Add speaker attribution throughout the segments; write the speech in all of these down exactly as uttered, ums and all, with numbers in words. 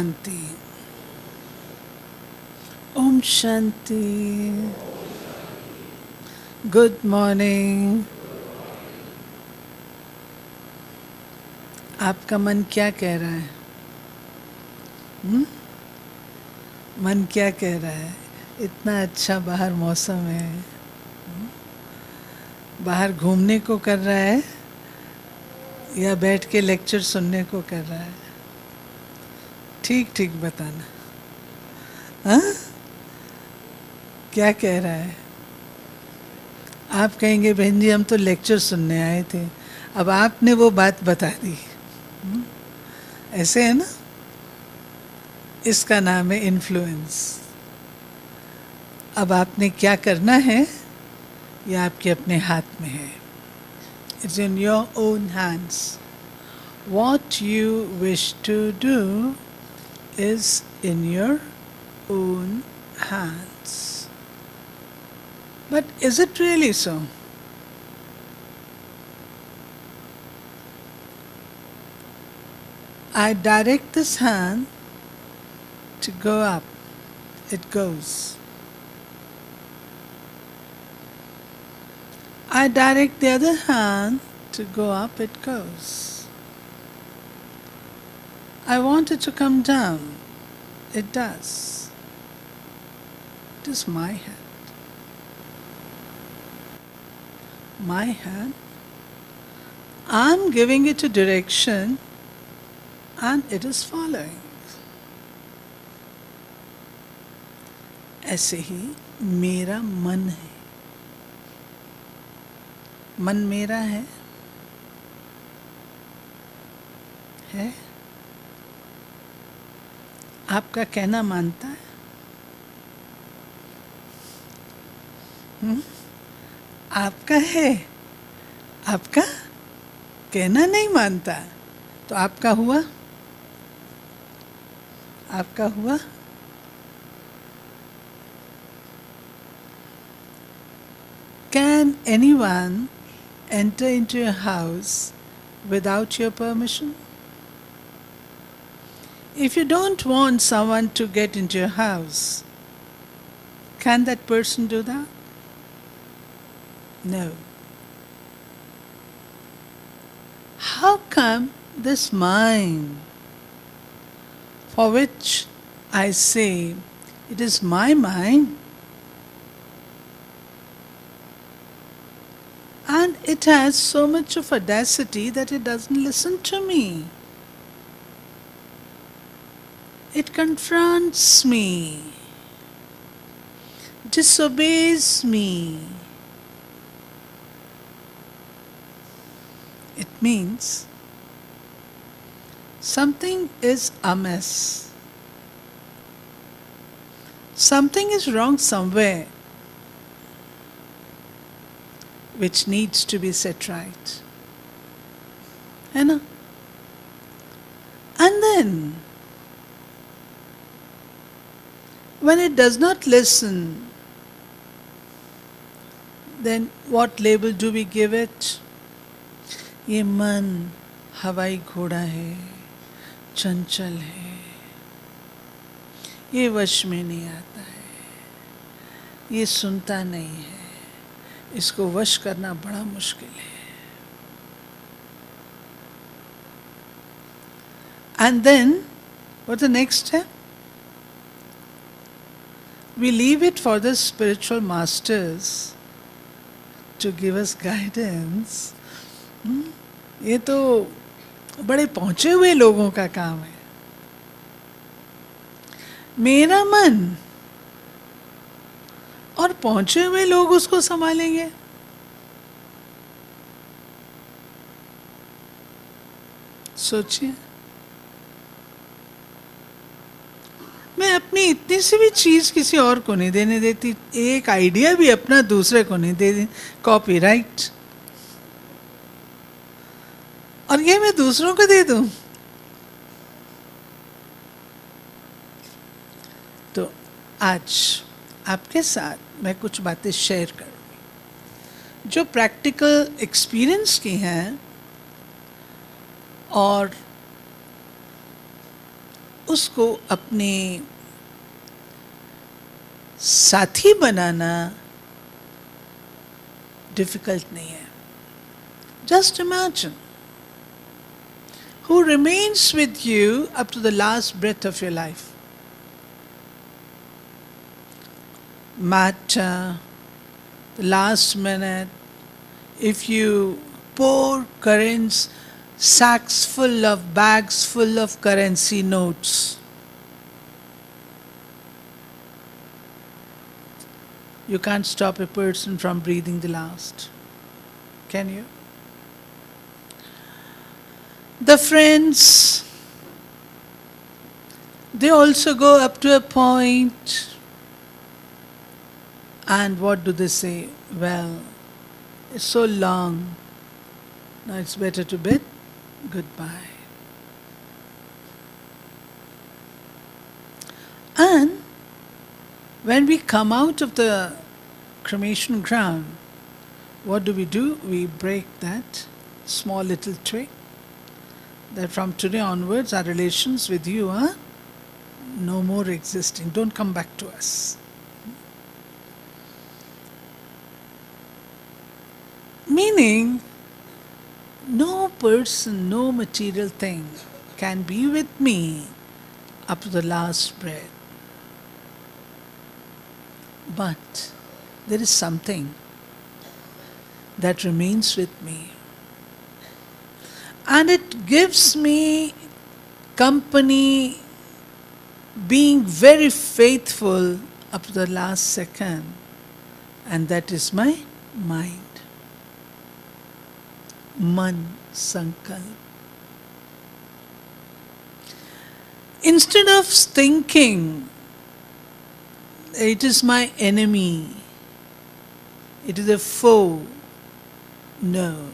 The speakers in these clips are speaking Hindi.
Speaker 1: शांति। ओम शांति। Good morning. आपका मन क्या कह रहा है? हुँ? मन क्या कह रहा है? इतना अच्छा बाहर मौसम है, हुँ? बाहर घूमने को कर रहा है या बैठ के लेक्चर सुनने को कर रहा है? ठीक ठीक बताना। हाँ? क्या कह रहा है? आप कहेंगे बहन जी हम तो लेक्चर सुनने आए थे, अब आपने वो बात बता दी। हुँ? ऐसे है ना? इसका नाम है इन्फ्लुएंस। अब आपने क्या करना है ये आपके अपने हाथ में है। It's in your own hands. What you wish to do is in your own hands. But is it really so? I direct this hand to go up, it goes. I direct the other hand to go up, it goes. I want it to come down, it does. It is my hand. My hand. I'm giving it a direction and it is following. ऐसे ही मेरा मन है। मन मेरा है? है? आपका कहना मानता है? हुँ? आपका है, आपका कहना नहीं मानता, तो आपका हुआ? आपका हुआ? Can anyone enter into your house without your permission? If you don't want someone to get into your house, can that person do that? No. How come this mind, for which I say it is my mind, and it has so much of audacity that it doesn't listen to me? It confronts me, disobeys me. It means something is amiss. Something is wrong somewhere which needs to be set right. है ना? And then when it does not listen, then what label do we give it? ये मन हवाई घोड़ा है, चंचल है, ये वश में नहीं आता है, ये सुनता नहीं है, इसको वश करना बड़ा मुश्किल है। And then, what's the next step? We leave it for the spiritual masters to give us guidance. Hmm? ये तो बड़े पहुंचे हुए लोगों का काम है। मेरा मन और पहुंचे हुए लोग उसको संभालेंगे। सोचिए, मैं अपनी इतनी सी भी चीज किसी और को नहीं देने देती, एक आइडिया भी अपना दूसरे को नहीं दे दी, कॉपीराइट, और ये मैं दूसरों को दे दूं। तो आज आपके साथ मैं कुछ बातें शेयर करूंगी जो प्रैक्टिकल एक्सपीरियंस की हैं और उसको अपने साथी बनाना डिफिकल्ट नहीं है. Just imagine who remains with you up to the last breath of your life. Matter, the last minute, if you pour currents, sacks full of, bags full of currency notes, you can't stop a person from breathing the last. Can you? The friends, they also go up to a point, and what do they say? Well, it's so long, now it's better to bid goodbye. And when we come out of the cremation ground, what do we do? We break that small little twig, that from today onwards our relations with you are no more existing. Don't come back to us. Meaning, no person, no material thing can be with me up to the last breath. But there is something that remains with me. And it gives me company, being very faithful up to the last second. And that is my mind. Man Sankalp. Instead of thinking, it is my enemy, it is a foe, no.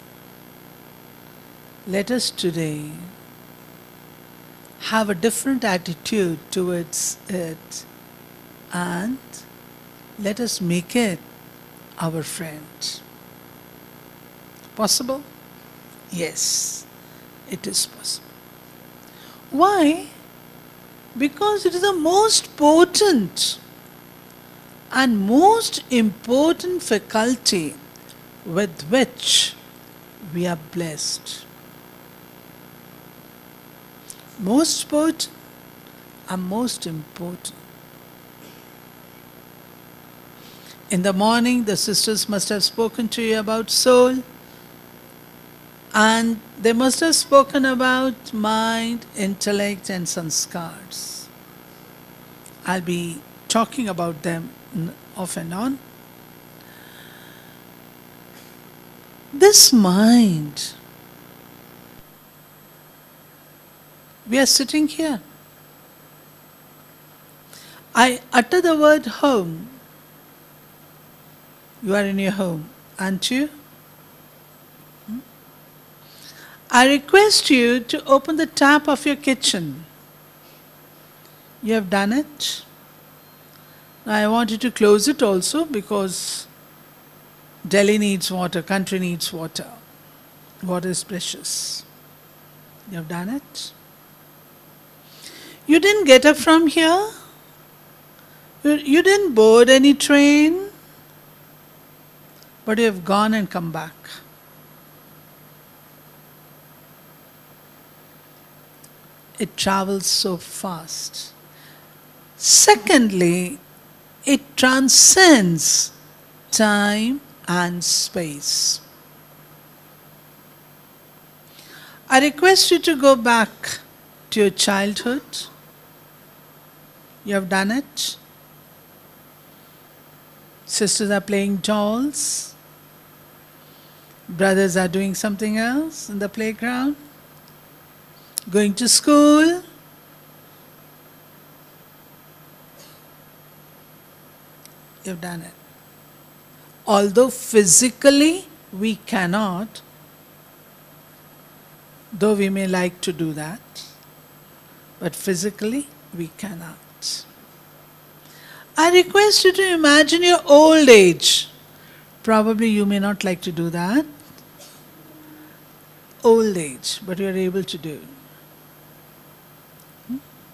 Speaker 1: Let us today have a different attitude towards it, and let us make it our friend. Possible? Yes, it is possible. Why? Because it is the most potent and most important faculty with which we are blessed. Most potent and most important. In the morning, the sisters must have spoken to you about soul, and they must have spoken about mind, intellect, and sanskars. I'll be talking about them off and on. This mind, we are sitting here. I utter the word home. You are in your home, aren't you? Hmm? I request you to open the tap of your kitchen. You have done it. Now I want you to close it also, because Delhi needs water, country needs water. Water is precious. You have done it. You didn't get up from here. You, you didn't board any train. But you have gone and come back. It travels so fast. Secondly, it transcends time and space. I request you to go back to your childhood. You have done it. Sisters are playing dolls. Brothers are doing something else in the playground. Going to school. You've done it. Although physically we cannot, though we may like to do that, but physically we cannot. I request you to imagine your old age. Probably you may not like to do that. Old age, but you are able to do. Hmm?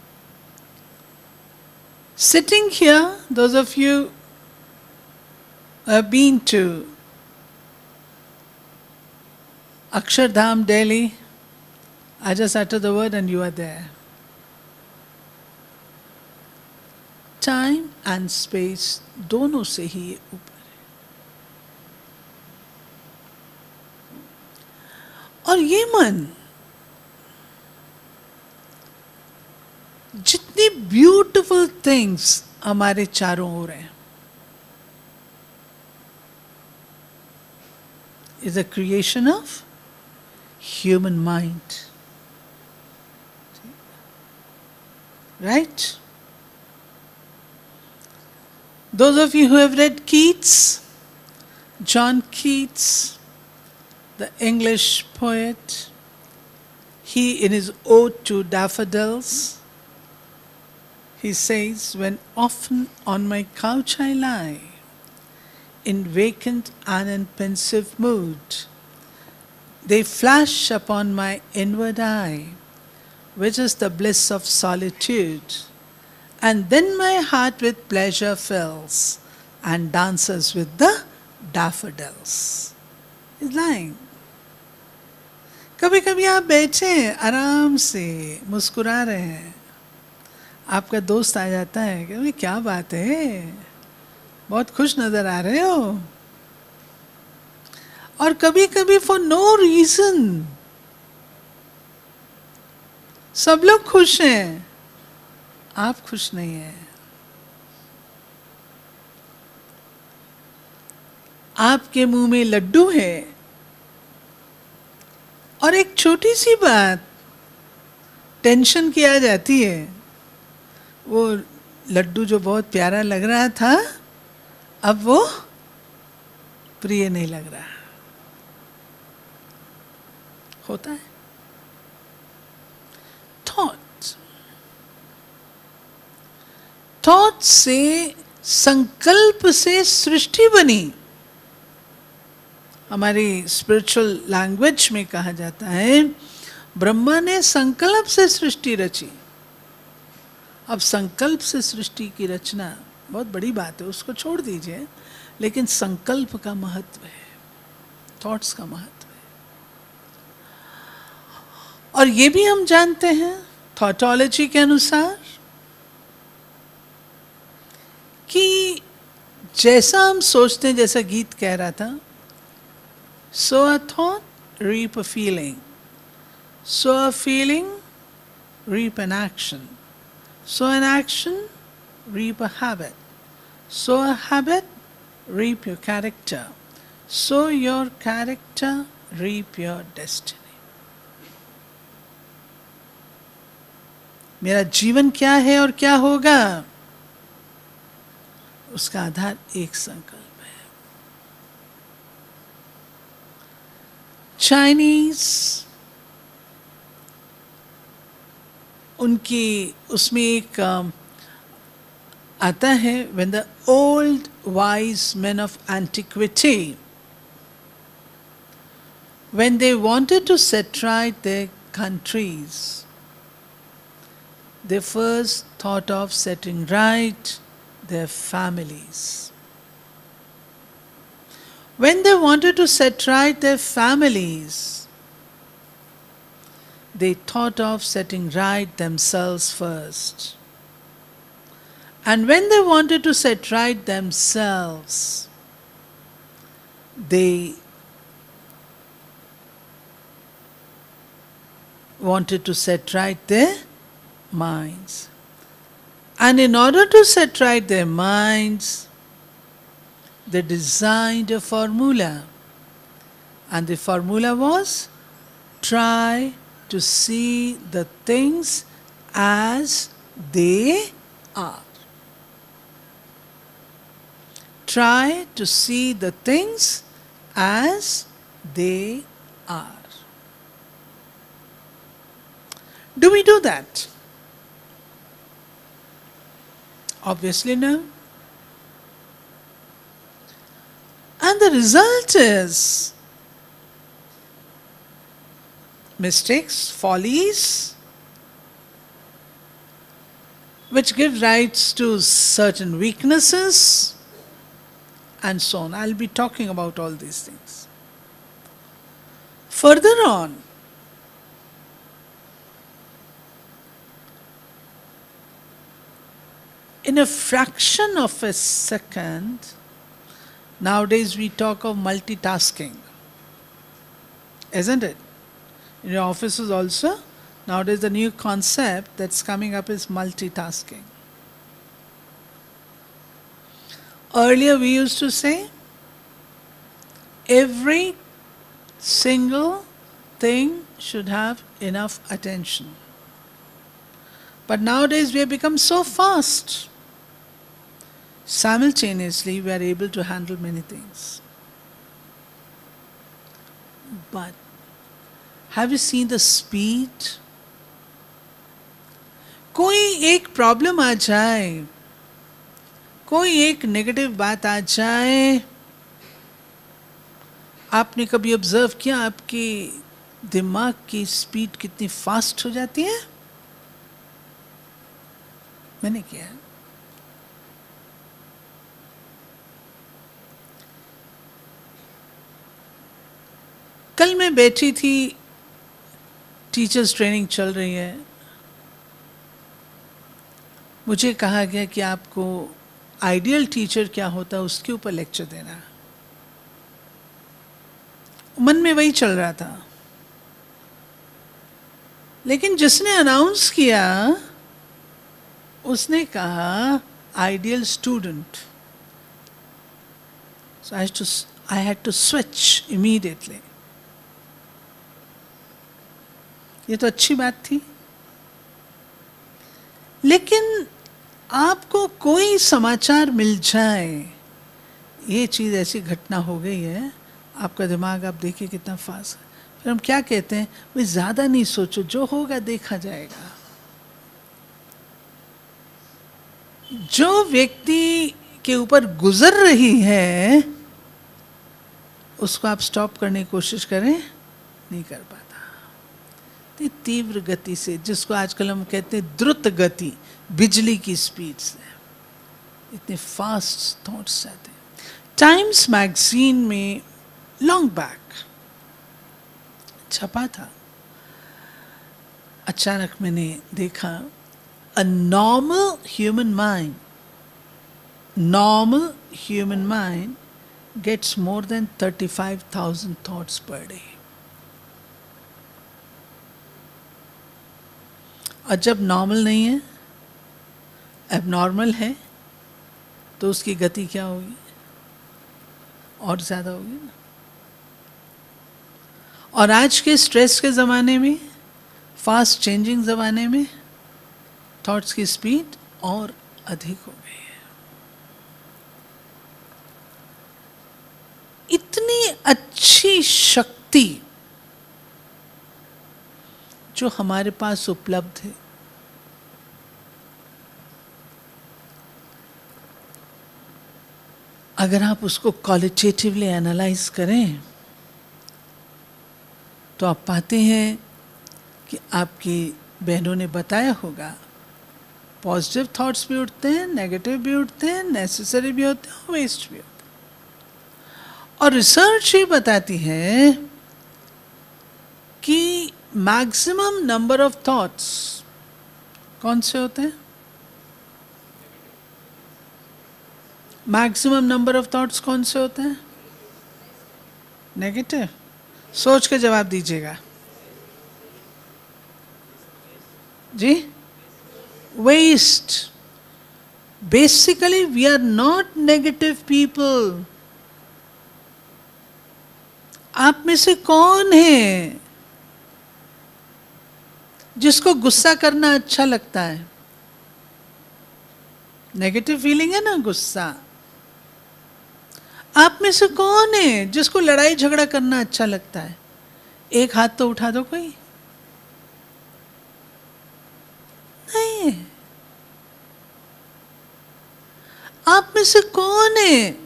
Speaker 1: Sitting here, those of you who have been to Akshardham, Delhi, I just utter the word and you are there. Time and space दोनों से ही ये ऊपर है. और ये मन जितनी ब्यूटिफुल थिंग्स हमारे चारों ओर हैं, is a creation of human mind. Right? Those of you who have read Keats, John Keats, the English poet, he in his ode to daffodils, he says, when often on my couch I lie, in vacant and in pensive mood, they flash upon my inward eye, which is the bliss of solitude. And then my heart with pleasure fills and dances with the daffodils. He's lying. कभी कभी आप बैठे हैं आराम से मुस्कुरा रहे हैं, आपका दोस्त आ जाता है कि क्या बात है, बहुत खुश नजर आ रहे हो. और कभी कभी फॉर नो रीजन सब लोग खुश हैं, आप खुश नहीं हैं. आपके मुंह में लड्डू है और एक छोटी सी बात टेंशन की आ जाती है, वो लड्डू जो बहुत प्यारा लग रहा था अब वो प्रिय नहीं लग रहा. होता है. थॉट थॉट से, संकल्प से सृष्टि बनी. हमारी स्पिरिचुअल लैंग्वेज में कहा जाता है ब्रह्मा ने संकल्प से सृष्टि रची. अब संकल्प से सृष्टि की रचना बहुत बड़ी बात है, उसको छोड़ दीजिए, लेकिन संकल्प का महत्व है, थॉट्स का महत्व है. और ये भी हम जानते हैं थॉटोलॉजी के अनुसार कि जैसा हम सोचते हैं, जैसा गीत कह रहा था, sow a thought reap a feeling, sow a feeling reap an action, sow an action reap a habit, sow a habit, reap your character, sow your character, reap your destiny. मेरा जीवन क्या है और क्या होगा, उसका आधार एक संकल्प है. चाइनीज उनकी उसमें एक आता है, when the old wise men of antiquity, when they wanted to set right their countries, they first thought of setting right their families. When they wanted to set right their families, they thought of setting right themselves first. And when they wanted to set right themselves, they wanted to set right their minds. And in order to set right their minds, they designed a formula. And the formula was, try to see the things as they are. Try to see the things as they are. Do we do that? Obviously no. And the result is mistakes, follies, which give rise to certain weaknesses and so on. I'll be talking about all these things. Further on, in a fraction of a second, nowadays we talk of multitasking, isn't it? In your offices also, nowadays the new concept that's coming up is multitasking. Earlier we used to say, every single thing should have enough attention. But nowadays we have become so fast. Simultaneously we are able to handle many things. But have you seen the speed? कोई एक प्रॉब्लम आ जाए, कोई एक नेगेटिव बात आ जाए, आपने कभी ऑब्जर्व किया आपके दिमाग की स्पीड कितनी फास्ट हो जाती है? मैंने किया। कल मैं बैठी थी, टीचर्स ट्रेनिंग चल रही है, मुझे कहा गया कि आपको आइडियल टीचर क्या होता है उसके ऊपर लेक्चर देना। मन में वही चल रहा था, लेकिन जिसने अनाउंस किया उसने कहा ideal student, so I too I had to switch immediately. ये तो अच्छी बात थी, लेकिन आपको कोई समाचार मिल जाए, ये चीज़ ऐसी घटना हो गई है, आपका दिमाग आप देखिए कितना फास्ट है। फिर हम क्या कहते हैं, भाई ज़्यादा नहीं सोचो, जो होगा देखा जाएगा। जो व्यक्ति के ऊपर गुजर रही है उसको आप स्टॉप करने की कोशिश करें, नहीं कर पाता। इतनी तीव्र गति से, जिसको आजकल हम कहते हैं द्रुत गति, बिजली की स्पीड से इतने फास्ट थॉट्स आते हैं। टाइम्स मैगजीन में लॉन्ग बैक छपा था, अचानक मैंने देखा, a normal human mind normal human mind gets more than thirty five thousand thoughts per day. और जब नॉर्मल नहीं है, एबनॉर्मल है, तो उसकी गति क्या होगी, और ज़्यादा होगी ना। और आज के स्ट्रेस के ज़माने में, फास्ट चेंजिंग ज़माने में, थॉट्स की स्पीड और अधिक हो गई है। इतनी अच्छी शक्ति जो हमारे पास उपलब्ध है, अगर आप उसको क्वालिटेटिवली एनालाइज करें तो आप पाते हैं कि आपकी बहनों ने बताया होगा, पॉजिटिव थॉट्स भी उठते हैं, नेगेटिव भी उठते हैं, नेसेसरी भी होते हैं, वेस्ट भी होते हैं। और रिसर्च ये बताती है कि मैक्सिमम नंबर ऑफ थॉट्स कौन से होते हैं? मैक्सिमम नंबर ऑफ थॉट्स कौन से होते हैं? नेगेटिव। सोच के जवाब दीजिएगा जी। Waste. Basically we are not negative people. आप में से कौन है जिसको गुस्सा करना अच्छा लगता है? नेगेटिव फीलिंग है ना गुस्सा। आप में से कौन है जिसको लड़ाई झगड़ा करना अच्छा लगता है? एक हाथ तो उठा दो कोई। नहीं। आप में से कौन है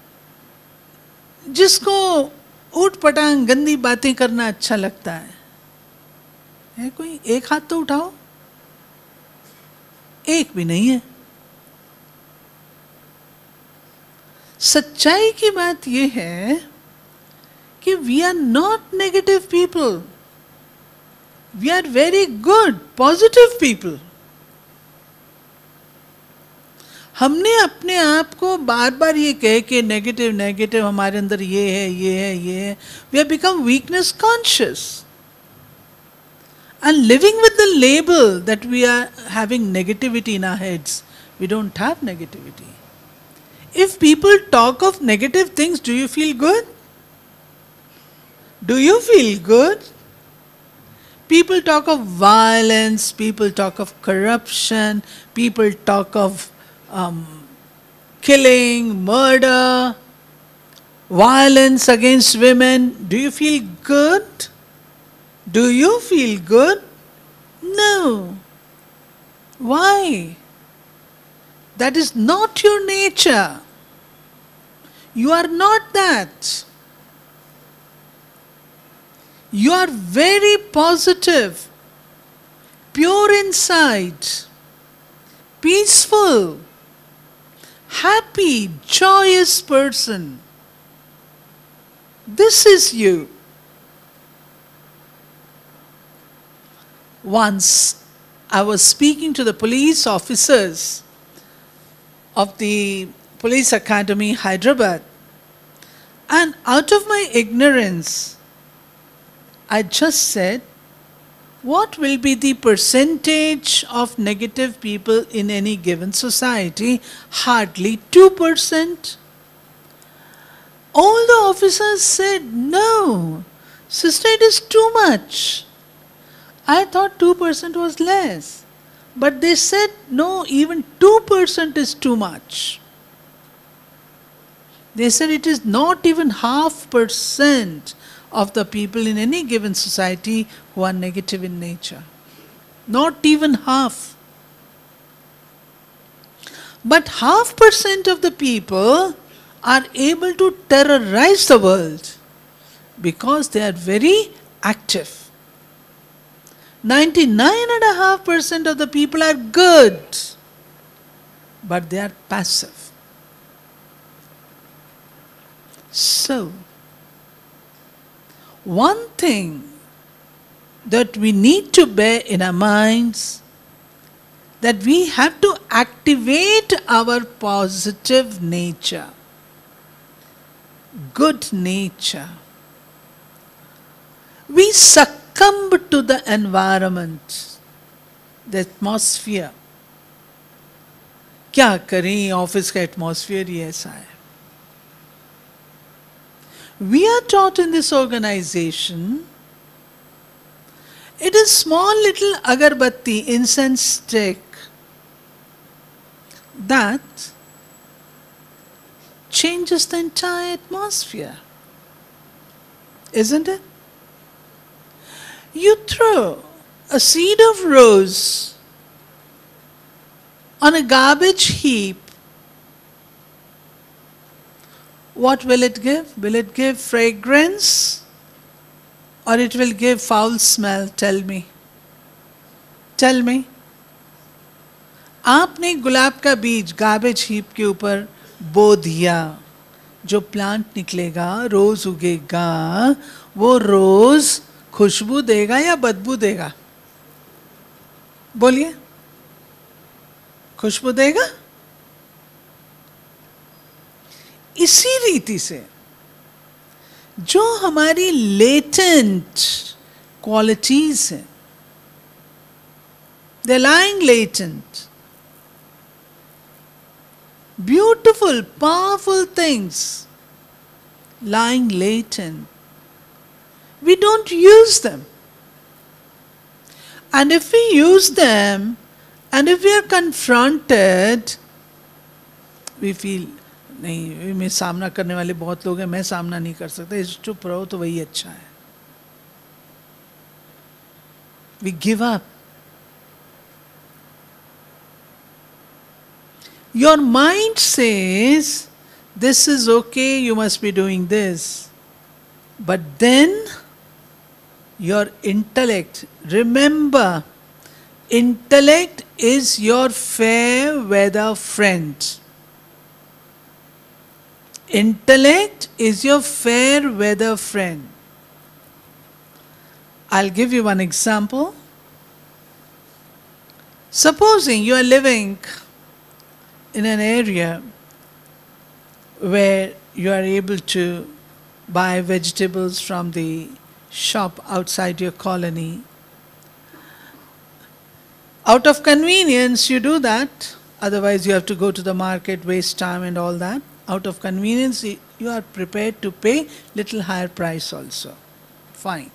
Speaker 1: जिसको ऊट पटांग गंदी बातें करना अच्छा लगता है? है कोई? एक हाथ तो उठाओ। एक भी नहीं है। सच्चाई की बात यह है कि we are not negative people, we are very good positive people. हमने अपने आप को बार बार ये कह के नेगेटिव नेगेटिव हमारे अंदर ये है ये है ये है, we have become weakness conscious and living with the label that we are having negativity in our heads. We don't have negativity. If people talk of negative things, do you feel good? Do you feel good? People talk of violence, people talk of corruption, people talk of um, killing, murder, violence against women. Do you feel good? Do you feel good? No. Why? That is not your nature. You are not that. You are very positive, pure inside, peaceful, happy, joyous person. This is you. Once I was speaking to the police officers of the Police Academy, Hyderabad, and out of my ignorance, I just said, what will be the percentage of negative people in any given society? Hardly two percent. All the officers said, no, sister, it is too much. I thought two percent was less. But they said, no, even two percent is too much. They said it is not even half percent of the people in any given society who are negative in nature. Not even half. But half percent of the people are able to terrorize the world because they are very active. ninety-nine point five percent of the people are good, but they are passive. So, one thing that we need to bear in our minds, that we have to activate our positive nature, good nature. We succumb to the environment, the atmosphere. क्या करें, ऑफिस का एटमॉस्फेयर ही ऐसा है. We are taught in this organization, it is small little agarbatti, incense stick, that changes the entire atmosphere. Isn't it? You throw a seed of rose on a garbage heap, what will it give? Will it give fragrance or it will give foul smell? Tell me. Tell me. आपने गुलाब का बीज गार्बेज हीप के ऊपर बो दिया, जो प्लांट निकलेगा, रोज उगेगा, वो रोज खुशबू देगा या बदबू देगा? बोलिए. खुशबू देगा. इसी रीति से जो हमारी लेटेंट क्वालिटीज हैं, they're lying latent, beautiful, powerful things lying latent. We don't use them. And if we use them, and if we are confronted, we feel, नहीं, मैं सामना करने वाले बहुत लोग हैं, मैं सामना नहीं कर सकता, इस चुप रहो तो वही अच्छा है. We give up. Your mind says, this is okay, you must be doing this. But then, your intellect, remember, Intellect is your fair weather friend. Intellect is your fair weather friend. I'll give you one example. Supposing you are living in an area where you are able to buy vegetables from the shop outside your colony. Out of convenience, you do that. Otherwise, you have to go to the market, waste time and all that. Out of convenience, you are prepared to pay little higher price also. Fine.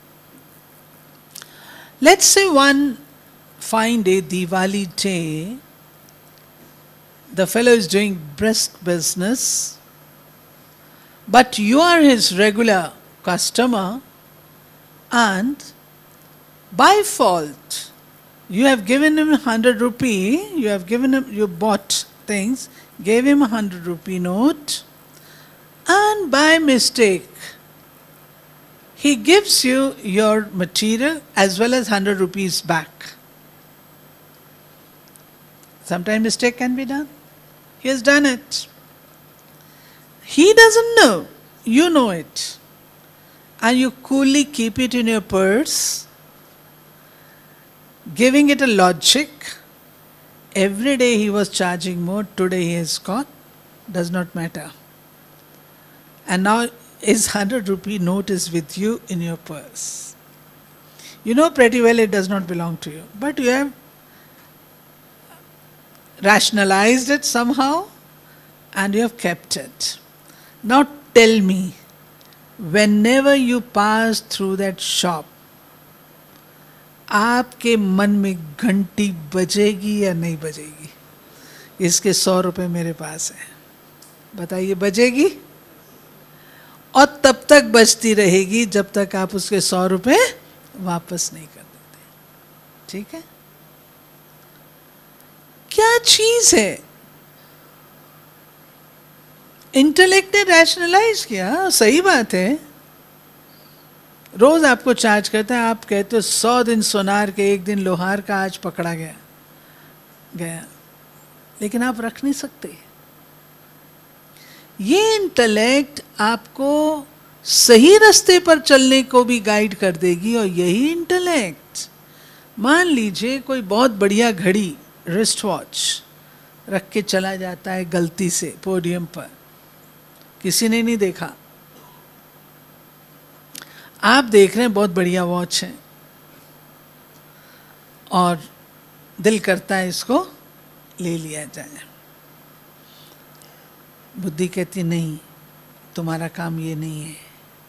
Speaker 1: Let's say one fine day, Diwali day, the fellow is doing brisk business, but you are his regular customer, and by fault, you have given him a hundred rupee, you have given him, you bought things, gave him a hundred rupee note, and by mistake, he gives you your material as well as hundred rupees back. Sometimes mistake can be done. He has done it. He doesn't know. You know it. And you coolly keep it in your purse, giving it a logic. Every day he was charging more, today he has got, does not matter. And now his hundred rupee note is with you in your purse. You know pretty well it does not belong to you, but you have rationalized it somehow and you have kept it. Now tell me, whenever you pass through that shop, आपके मन में घंटी बजेगी या नहीं बजेगी? इसके सौ रुपए मेरे पास है, बताइए बजेगी? और तब तक बजती रहेगी जब तक आप उसके सौ रुपए वापस नहीं कर देते. ठीक है? क्या चीज है? इंटेलेक्ट ने रैशनलाइज किया, सही बात है. रोज आपको चार्ज करता है, आप कहते हो सौ दिन सोनार के एक दिन लोहार का आज पकड़ा गया गया लेकिन आप रख नहीं सकते. ये इंटेलेक्ट आपको सही रास्ते पर चलने को भी गाइड कर देगी. और यही इंटेलेक्ट, मान लीजिए कोई बहुत बढ़िया घड़ी, रिस्ट वॉच रख के चला जाता है गलती से पोडियम पर, किसी ने नहीं देखा, आप देख रहे हैं बहुत बढ़िया वॉच है और दिल करता है इसको ले लिया जाए. बुद्धि कहती नहीं, तुम्हारा काम ये नहीं है.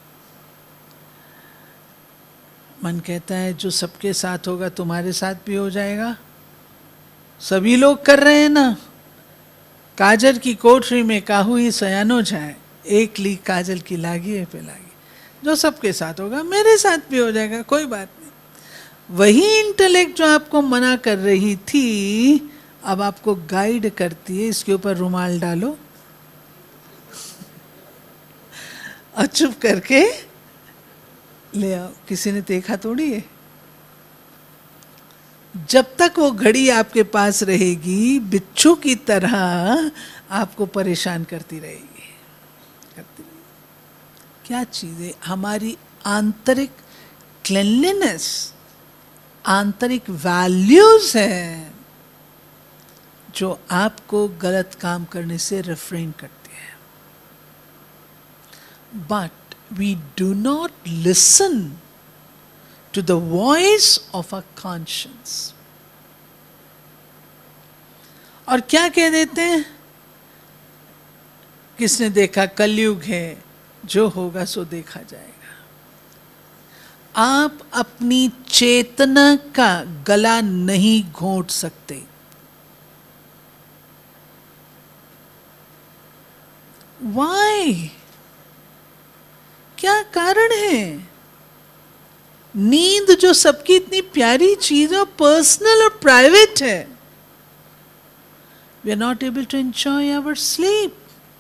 Speaker 1: मन कहता है जो सबके साथ होगा तुम्हारे साथ भी हो जाएगा, सभी लोग कर रहे हैं ना. काजल की कोठरी में काहू ही सयानो जाए, एक लीक काजल की लागी है पे लागी. जो सबके साथ होगा मेरे साथ भी हो जाएगा, कोई बात नहीं. वही इंटेलेक्ट जो आपको मना कर रही थी अब आपको गाइड करती है, इसके ऊपर रुमाल डालो और चुप करके ले आओ. किसी ने देखा थोड़ी है. जब तक वो घड़ी आपके पास रहेगी बिच्छू की तरह आपको परेशान करती रहेगी, करती रहेगी. क्या चीज़ है? हमारी आंतरिक क्लीनलीनेस, आंतरिक वैल्यूज हैं जो आपको गलत काम करने से रिफ्रेन करते हैं. But we do not listen to the voice of a conscience. और क्या कह देते हैं? किसने देखा, कलयुग है, जो होगा सो देखा जाएगा. आप अपनी चेतना का गला नहीं घोंट सकते. Why? क्या कारण है? नींद जो सबकी इतनी प्यारी चीज है, पर्सनल और प्राइवेट है, we are not able to enjoy our sleep.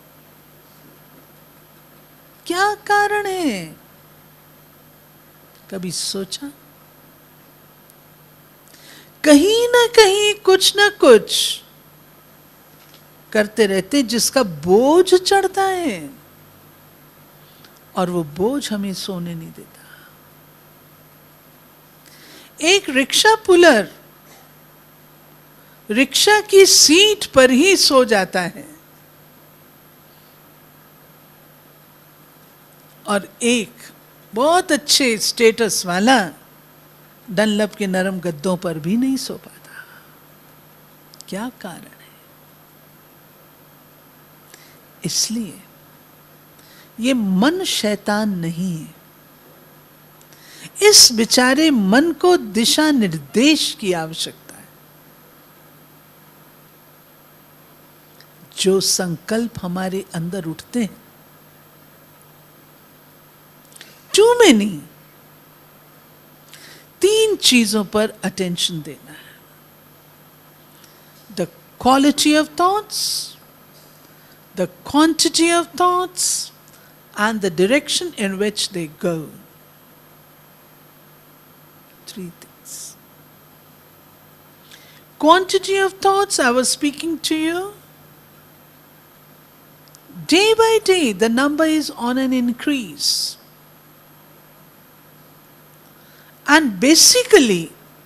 Speaker 1: क्या कारण है? कभी सोचा? कहीं ना कहीं कुछ ना कुछ करते रहते जिसका बोझ चढ़ता है, और वो बोझ हमें सोने नहीं देता। एक रिक्शा पुलर रिक्शा की सीट पर ही सो जाता है, और एक बहुत अच्छे स्टेटस वाला डनलप के नरम गद्दों पर भी नहीं सो पाता। क्या कारण है? इसलिए ये मन शैतान नहीं है। इस बेचारे मन को दिशा निर्देश की आवश्यकता है। जो संकल्प हमारे अंदर उठते हैं, टू मेनी, तीन चीजों पर अटेंशन देना है। The quality of thoughts, the quantity of thoughts, and the direction in which they go. Three things. Quantity of thoughts, I was speaking to you. Day by day, the number is on an increase. And basically,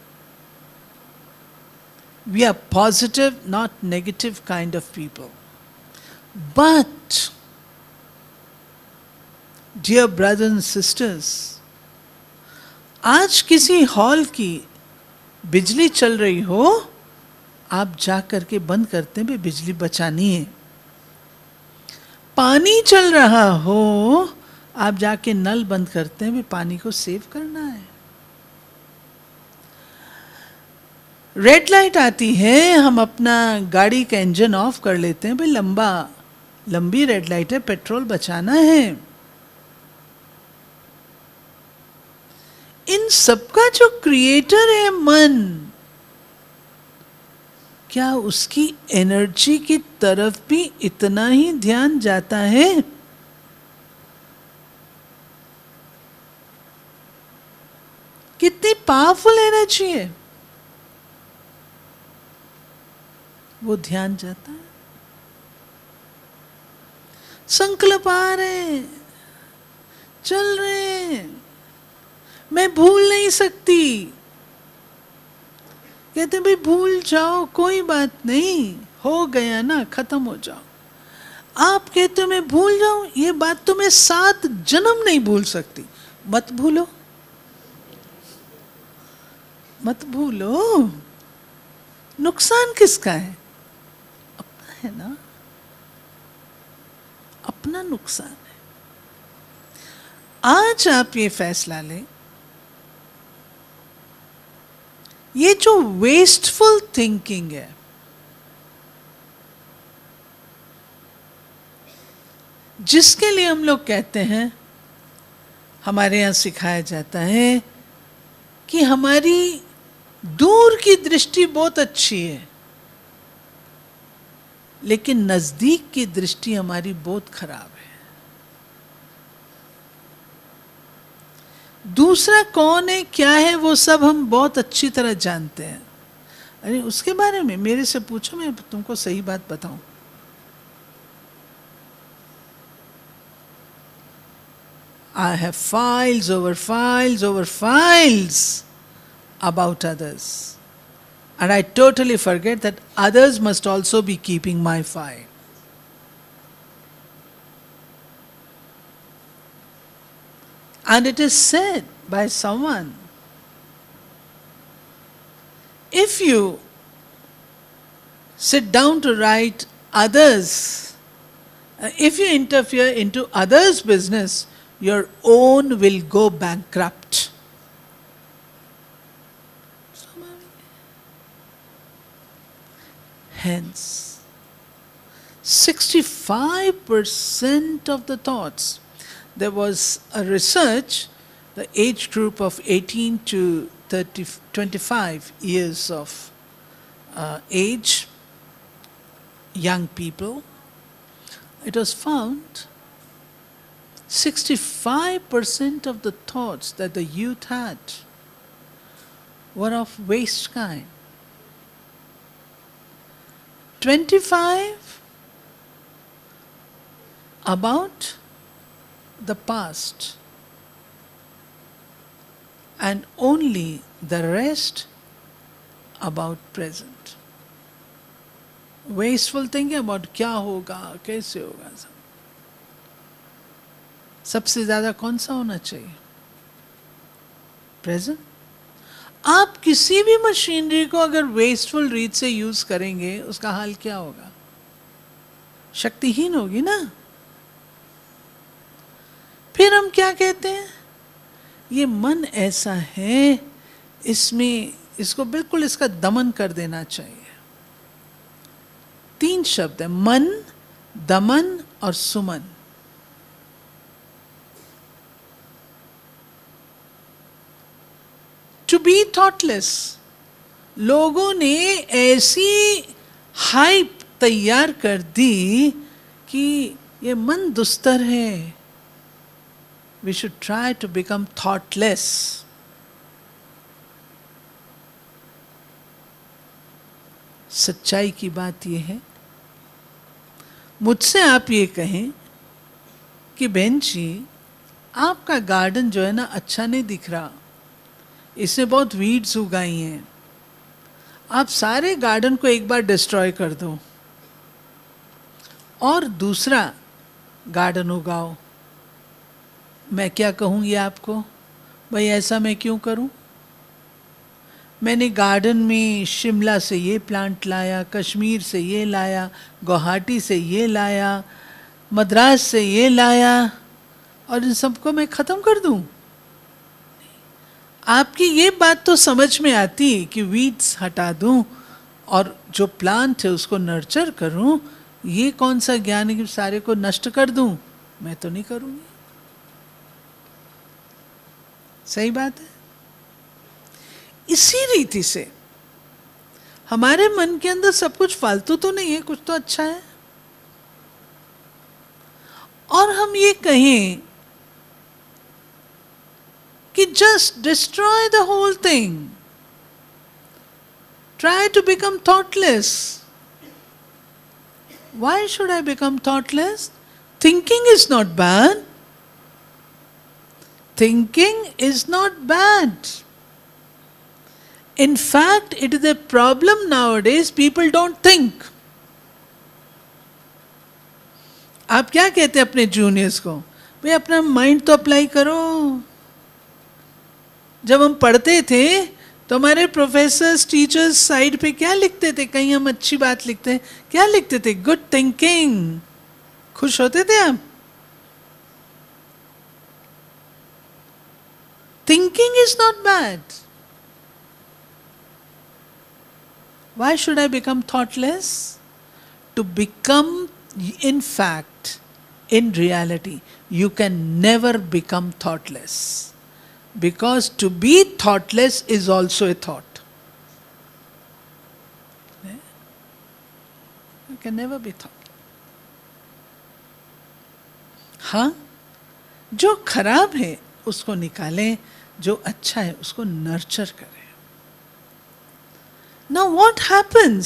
Speaker 1: we are positive, not negative kind of people. But dear brothers and sisters, आज किसी हॉल की बिजली चल रही हो, आप जा करके बंद करते हैं, बिजली बचानी है। पानी चल रहा हो, आप जाके नल बंद करते हैं, पानी को सेव करना है। रेड लाइट आती है, हम अपना गाड़ी का इंजन ऑफ कर लेते हैं, भाई लंबा लंबी रेड लाइट है, पेट्रोल बचाना है। इन सबका जो क्रिएटर है मन, क्या उसकी एनर्जी की तरफ भी इतना ही ध्यान जाता है? कितनी पावरफुल एनर्जी है, वो ध्यान जाता है। संकल्प आ रहे हैं, चल रहे हैं, मैं भूल नहीं सकती। कहते भाई भूल जाओ, कोई बात नहीं, हो गया ना, खत्म हो जाओ। आप कहते हो मैं भूल जाऊं, ये बात तो मैं सात जन्म नहीं भूल सकती। मत भूलो, मत भूलो। नुकसान किसका है? अपना है ना, अपना नुकसान है। आज आप ये फैसला लें, ये जो वेस्टफुल थिंकिंग है, जिसके लिए हम लोग कहते हैं, हमारे यहाँ सिखाया जाता है कि हमारी दूर की दृष्टि बहुत अच्छी है, लेकिन नजदीक की दृष्टि हमारी बहुत खराब है। दूसरा कौन है, क्या है, वो सब हम बहुत अच्छी तरह जानते हैं। अरे उसके बारे में मेरे से पूछो, मैं तुमको सही बात बताऊं। I have files over files over files about others, and I totally forget that others must also be keeping my file. And it is said by someone, if you sit down to write others, uh, if you interfere into others' business, your own will go bankrupt. Hence, sixty-five percent of the thoughts, there was a research, the age group of eighteen to thirty, twenty-five years of uh, age, young people, it was found sixty-five percent of the thoughts that the youth had were of waste kind. twenty-five about the past, and only the rest about present. Wasteful thinking about क्या होगा, कैसे होगा, सब सबसे ज्यादा कौन सा होना चाहिए? प्रेजेंट. आप किसी भी मशीनरी को अगर वेस्टफुल रीत से यूज करेंगे, उसका हाल क्या होगा? शक्तिहीन होगी ना. फिर हम क्या कहते हैं? ये मन ऐसा है, इसमें इसको बिल्कुल इसका दमन कर देना चाहिए. तीन शब्द है, मन, दमन और सुमन. To be thoughtless. लोगों ने ऐसी हाइप तैयार कर दी कि ये मन दुस्तर है. We should try to become thoughtless. सच्चाई की बात यह है, मुझसे आप ये कहें कि बहन जी, आपका गार्डन जो है ना अच्छा नहीं दिख रहा, इसमें बहुत वीड्स उगाई हैं, आप सारे गार्डन को एक बार डिस्ट्रॉय कर दो और दूसरा गार्डन उगाओ. मैं क्या कहूँगी आपको? भाई ऐसा मैं क्यों करूँ? मैंने गार्डन में शिमला से ये प्लांट लाया, कश्मीर से ये लाया, गुवाहाटी से ये लाया, मद्रास से ये लाया, और इन सबको मैं ख़त्म कर दूँ? आपकी ये बात तो समझ में आती कि वीड्स हटा दूँ और जो प्लांट है उसको नर्चर करूँ. ये कौन सा ज्ञान है कि सारे को नष्ट कर दूँ? मैं तो नहीं करूँगी. सही बात है. इसी रीति से हमारे मन के अंदर सब कुछ फालतू तो नहीं है, कुछ तो अच्छा है. और हम ये कहें कि just destroy the whole thing, try to become thoughtless. Why should I become thoughtless? Thinking is not bad. Thinking is not bad. In fact, it is a problem nowadays. People don't think. आप क्या कहते हैं अपने जूनियर्स को? भाई अपना माइंड तो अप्लाई करो. जब हम पढ़ते थे तो हमारे प्रोफेसर्स, टीचर्स साइड पे क्या लिखते थे? कहीं हम अच्छी बात लिखते हैं, क्या लिखते थे? Good thinking. खुश होते थे आप? Thinking is not bad. Why should I become thoughtless? To become, in fact, in reality, you can never become thoughtless. Because to be thoughtless is also a thought. You can never be thoughtless. हाँ, जो खराब है उसको निकालें, जो अच्छा है उसको नर्चर करें. Now what happens?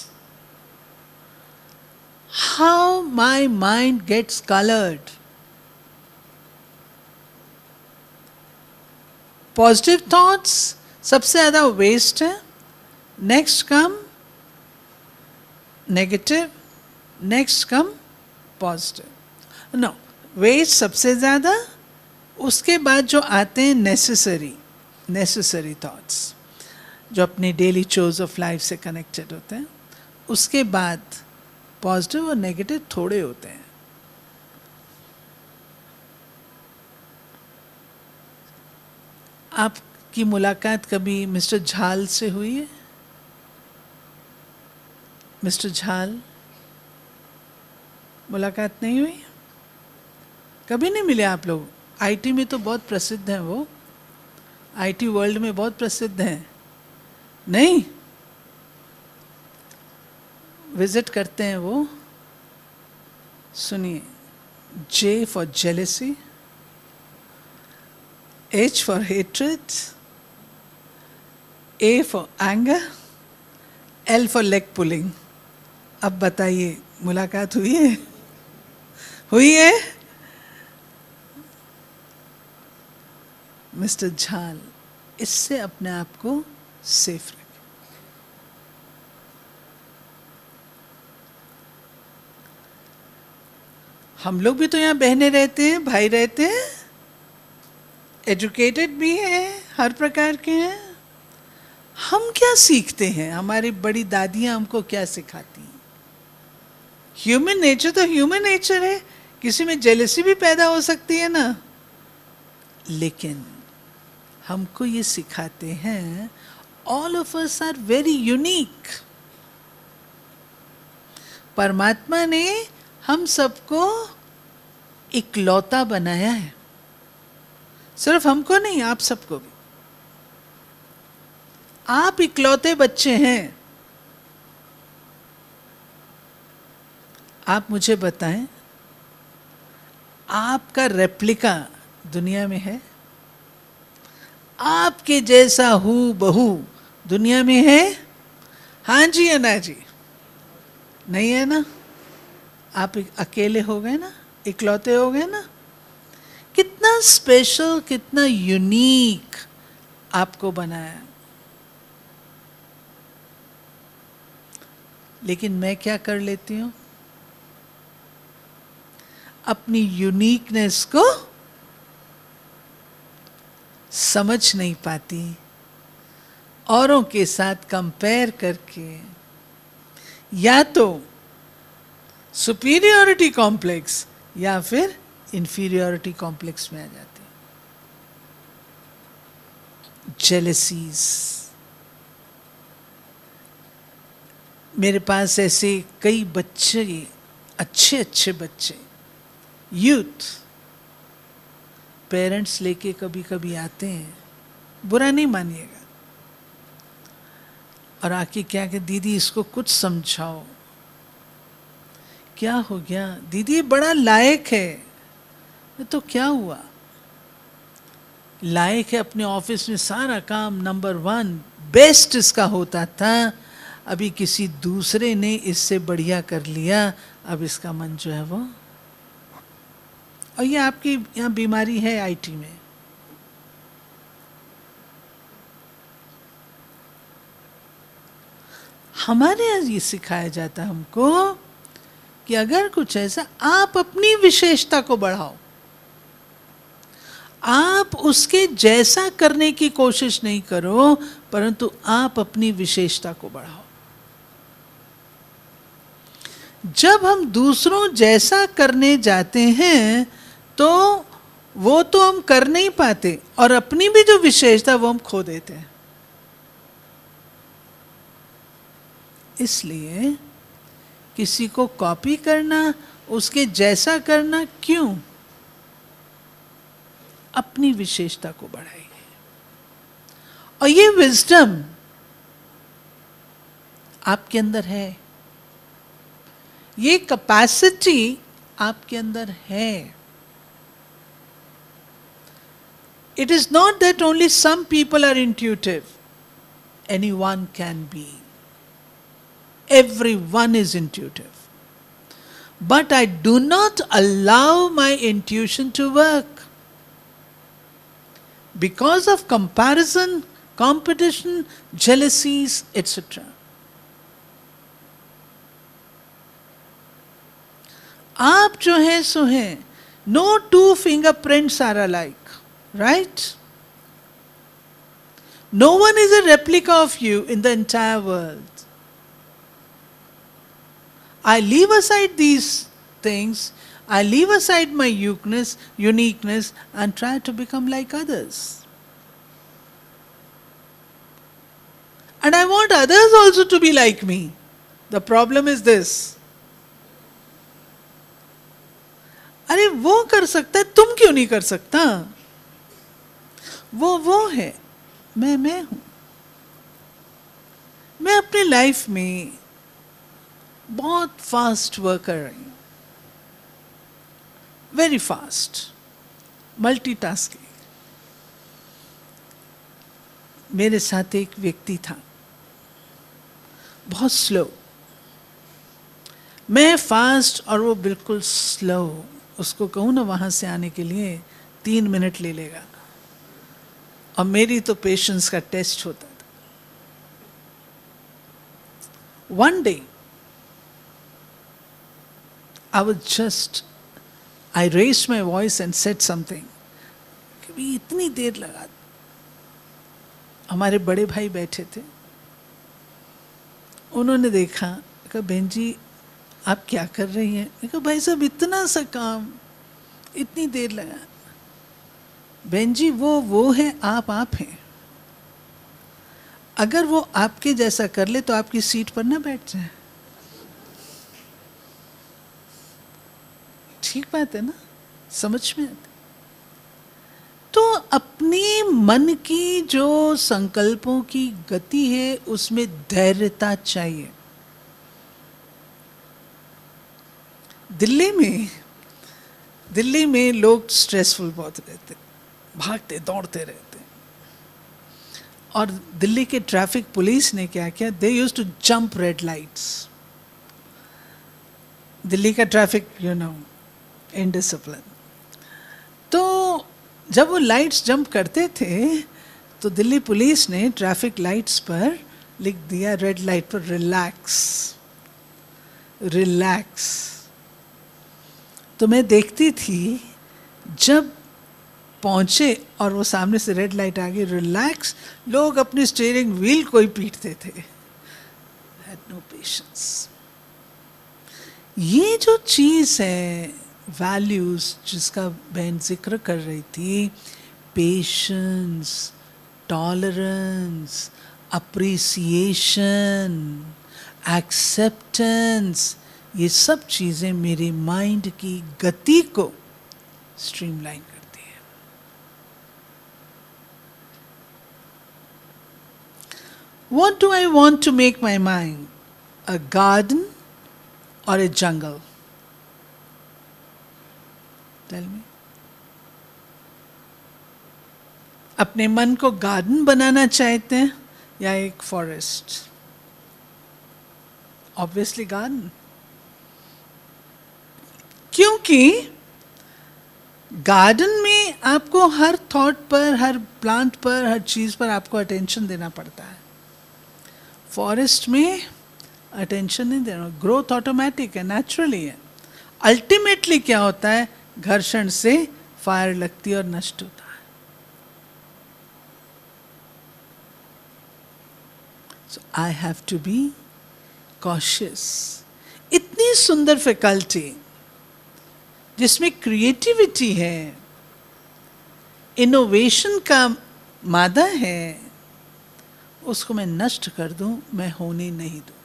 Speaker 1: How my mind gets colored? Positive thoughts सबसे ज़्यादा waste है. Next come negative. Next come positive. No, waste सबसे ज़्यादा. उसके बाद जो आते हैं necessary, necessary thoughts, जो अपने डेली चोज ऑफ लाइफ से कनेक्टेड होते हैं. उसके बाद पॉजिटिव और नेगेटिव थोड़े होते हैं. आपकी मुलाकात कभी मिस्टर झाल से हुई है? मिस्टर झाल मुलाकात नहीं हुई? कभी नहीं मिले आप लोग? आईटी में तो बहुत प्रसिद्ध हैं वो. आईटी वर्ल्ड में बहुत प्रसिद्ध हैं. नहीं विजिट करते हैं वो. सुनिए, J for jealousy, H for hatred, A for anger, L for leg pulling. अब बताइए, मुलाकात हुई है? हुई है? मिस्टर झाल, इससे अपने आप को सेफ रखें। हम लोग भी तो यहाँ बहनें रहते हैं, भाई रहते हैं, एजुकेटेड भी हैं, हर प्रकार के हैं। हम क्या सीखते हैं? हमारी बड़ी दादियाँ हमको क्या सिखाती हैं? ह्यूमन नेचर तो ह्यूमन नेचर है, किसी में जेलसी भी पैदा हो सकती है ना, लेकिन हमको ये सिखाते हैं all of us are very unique. परमात्मा ने हम सबको इकलौता बनाया है, सिर्फ हमको नहीं, आप सबको भी। आप इकलौते बच्चे हैं। आप मुझे बताएं, आपका रेप्लिका दुनिया में है? आपके जैसा हू बहू दुनिया में है? हाँ जी या ना जी? नहीं है ना? आप अकेले हो गए ना, इकलौते हो गए ना। कितना स्पेशल, कितना यूनिक आपको बनाया। लेकिन मैं क्या कर लेती हूँ? अपनी यूनिकनेस को समझ नहीं पाती, औरों के साथ कंपेयर करके या तो सुपीरियरिटी कॉम्प्लेक्स या फिर इंफीरियरिटी कॉम्प्लेक्स में आ जाती। जेलसीज। मेरे पास ऐसे कई बच्चे, अच्छे अच्छे बच्चे, यूथ, पेरेंट्स लेके कभी कभी आते हैं, बुरा नहीं मानिएगा, और आके क्या कि दीदी इसको कुछ समझाओ। क्या हो गया? दीदी बड़ा लायक है। तो क्या हुआ? लायक है, अपने ऑफिस में सारा काम नंबर वन बेस्ट इसका होता था, अभी किसी दूसरे ने इससे बढ़िया कर लिया, अब इसका मन जो है वो। और ये आपकी यहाँ बीमारी है आईटी में। हमारे यहाँ ये सिखाया जाता है हमको कि अगर कुछ ऐसा, आप अपनी विशेषता को बढ़ाओ, आप उसके जैसा करने की कोशिश नहीं करो, परंतु आप अपनी विशेषता को बढ़ाओ। जब हम दूसरों जैसा करने जाते हैं तो वो तो हम कर नहीं पाते, और अपनी भी जो विशेषता वो हम खो देते हैं। इसलिए किसी को कॉपी करना, उसके जैसा करना क्यों? अपनी विशेषता को बढ़ाइए। और ये विजडम आपके अंदर है, ये कैपेसिटी आपके अंदर है। It is not that only some people are intuitive. Anyone can be. Everyone is intuitive. But I do not allow my intuition to work because of comparison, competition, jealousies, et cetera. आप जो हैं सो हैं. No two fingerprints are alike, right? No one is a replica of you in the entire world. I leave aside these things, I leave aside my uniqueness, uniqueness and try to become like others. And I want others also to be like me. The problem is this. अरे वो कर सकता है, तुम क्यों नहीं कर सकता? वो वो है, मैं मैं हूं. मैं अपनी लाइफ में बहुत फास्ट वर्क कर रही हूं, वेरी फास्ट, मल्टीटास्किंग. मेरे साथ एक व्यक्ति था, बहुत स्लो, मैं फास्ट और वो बिल्कुल स्लो, उसको कहूँ ना वहाँ से आने के लिए तीन मिनट ले लेगा, और मेरी तो पेशेंस का टेस्ट होता था। One day I was just, I raised my voice and said something, कि भी इतनी देर लगा। हमारे बड़े भाई बैठे थे, उन्होंने देखा, कहा बहन जी आप क्या कर रही हैं? मैं कहा भाई साहब इतना सा काम, इतनी देर लगा। बहन जी वो वो है, आप आप हैं। अगर वो आपके जैसा कर ले तो आपकी सीट पर ना बैठ जाए। ठीक बात है ना, समझ में आती। तो अपने मन की जो संकल्पों की गति है उसमें धैर्यता चाहिए। दिल्ली में दिल्ली में लोग स्ट्रेसफुल बहुत रहते, भागते दौड़ते रहते, और दिल्ली के ट्रैफिक पुलिस ने क्या किया, they used to jump red lights. Delhi का ट्रैफिक यू नो इनडिसिप्लिन। तो जब वो लाइट्स जंप करते थे तो दिल्ली पुलिस ने ट्रैफिक लाइट्स पर लिख दिया, रेड लाइट पर, रिलैक्स रिलैक्स। तो मैं देखती थी जब पहुंचे और वो सामने से रेड लाइट आ गई, रिलैक्स, लोग अपनी स्टीयरिंग व्हील को ही पीटते थे। Had no patience. ये जो चीज़ है वैल्यूज जिसका बहन जिक्र कर रही थी, पेशेंस, टॉलरेंस, अप्रिसिएशन, एक्सेप्टेंस, ये सब चीज़ें मेरे माइंड की गति को स्ट्रीमलाइन करती है। What do I want to make my mind? A garden or a jungle? Tell me. अपने मन को गार्डन बनाना चाहते हैं या एक फॉरेस्ट? ऑब्वियसली गार्डन, क्योंकि गार्डन में आपको हर थॉट पर, हर प्लांट पर, हर चीज पर आपको अटेंशन देना पड़ता है। फॉरेस्ट में अटेंशन नहीं देना, ग्रोथ ऑटोमेटिक है, नेचुरली है। अल्टीमेटली क्या होता है, घर्षण से फायर लगती है और नष्ट होता है। So I have to be cautious. इतनी सुंदर फैकल्टी जिसमें क्रिएटिविटी है, इनोवेशन का मादा है, उसको मैं नष्ट कर दूं, मैं होने नहीं दूंगी।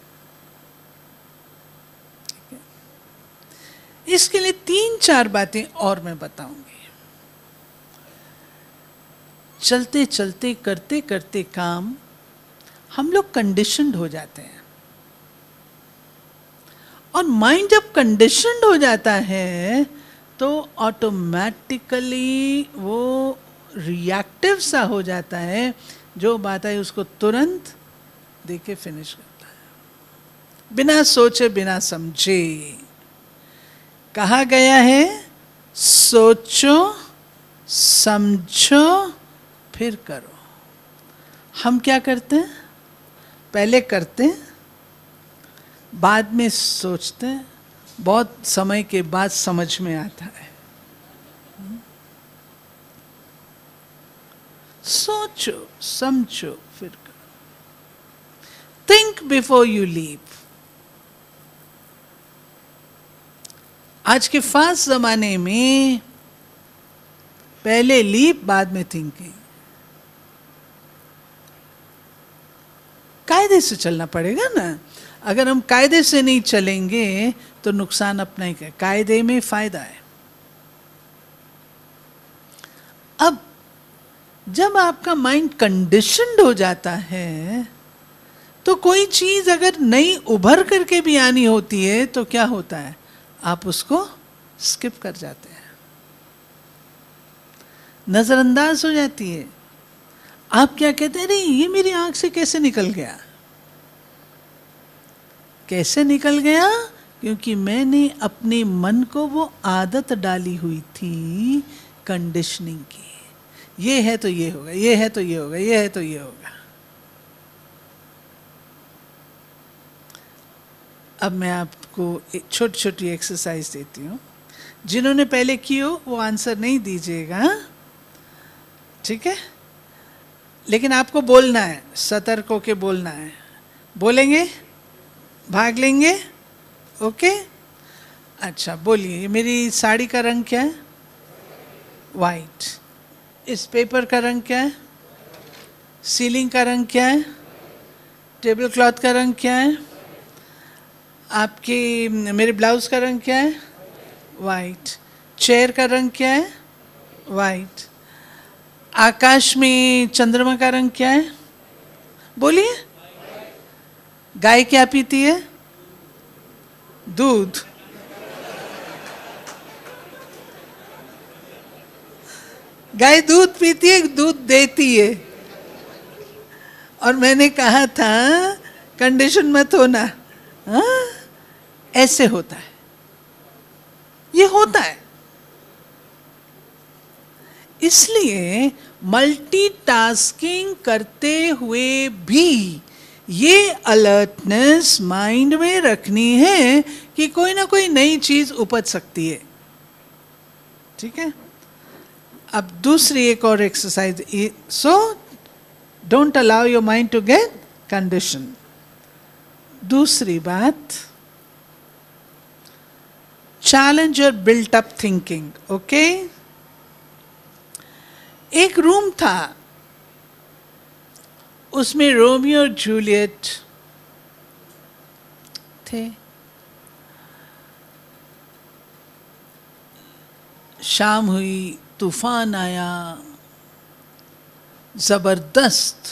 Speaker 1: इसके लिए तीन चार बातें और मैं बताऊंगी। चलते चलते, करते करते काम हम लोग कंडीशनड हो जाते हैं, और माइंड जब कंडीशनड हो जाता है तो ऑटोमेटिकली वो रिएक्टिव सा हो जाता है। जो बात है उसको तुरंत देके फिनिश करता है, बिना सोचे बिना समझे। कहा गया है सोचो समझो फिर करो। हम क्या करते हैं, पहले करते हैं, बाद में सोचते हैं, बहुत समय के बाद समझ में आता है। सोचो समझो फिर करो। Think before you leave. आज के फास्ट जमाने में पहले लीव बाद में थिंकिंग। कायदे से चलना पड़ेगा ना। अगर हम कायदे से नहीं चलेंगे तो नुकसान अपना ही है, कायदे में फायदा है। अब जब आपका माइंड कंडीशनड हो जाता है तो कोई चीज अगर नई उभर करके भी आनी होती है तो क्या होता है, आप उसको स्किप कर जाते हैं, नजरअंदाज हो जाती है। आप क्या कहते हैं, अरे ये मेरी आंख से कैसे निकल गया, कैसे निकल गया, क्योंकि मैंने अपने मन को वो आदत डाली हुई थी कंडीशनिंग की। ये है तो ये होगा, ये है तो ये होगा, ये है तो ये होगा। अब मैं आपको एक छोटी छोटी एक्सरसाइज देती हूँ। जिन्होंने पहले की हो वो आंसर नहीं दीजिएगा, ठीक है? लेकिन आपको बोलना है, सतर्क होके बोलना है। बोलेंगे? भाग लेंगे? ओके? अच्छा, बोलिए। मेरी साड़ी का रंग क्या है? वाइट। इस पेपर का रंग क्या है? सीलिंग का रंग क्या है? टेबल क्लॉथ का रंग क्या है? आपकी मेरे ब्लाउज का रंग क्या है? वाइट। चेयर का रंग क्या है? वाइट। आकाश में चंद्रमा का रंग क्या है? बोलिए। गाय क्या पीती है? दूध। गाय दूध पीती है, दूध देती है। और मैंने कहा था कंडीशन मत होना। हाँ? ऐसे होता है, ये होता है। इसलिए मल्टीटास्किंग करते हुए भी ये अलर्टनेस माइंड में रखनी है कि कोई ना कोई नई चीज उपज सकती है, ठीक है? अब दूसरी एक और exercise. So don't allow your mind to get condition. दूसरी बात, challenge your built up thinking. Okay? एक रूम था, उसमें रोमियो और जूलियट थे। शाम हुई, तूफान आया जबरदस्त,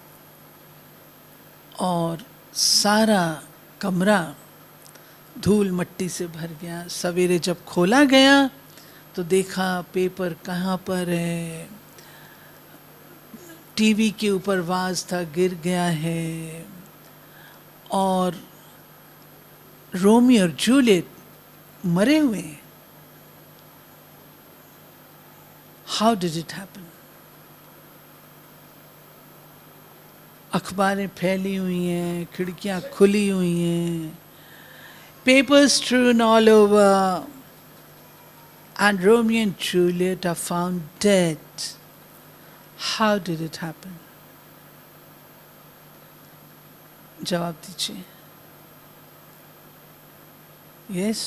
Speaker 1: और सारा कमरा धूल मट्टी से भर गया। सवेरे जब खोला गया तो देखा पेपर कहाँ पर है, टीवी के ऊपर वाज था, गिर गया है, और रोमियो और जूलियट मरे हुए हैं। How did it happen? अखबारें फैली हुई हैं, खिड़कियां खुली हुई हैं, papers strewn all over, and Romeo and Juliet are found dead. How did it happen? जवाब दीजिए। Yes?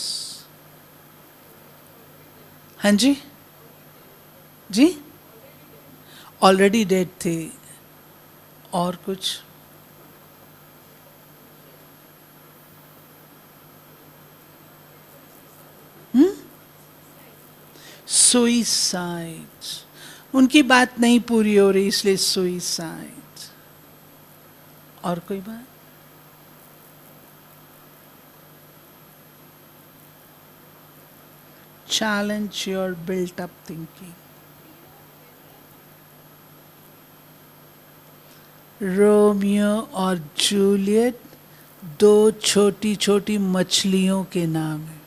Speaker 1: हाँ जी? जी? Already dead थे। और कुछ? सुइसाइड। उनकी बात नहीं पूरी हो रही, इसलिए सुइसाइड। और कोई बात? Challenge your built up thinking. Romeo और जूलियट दो छोटी छोटी मछलियों के नाम हैं,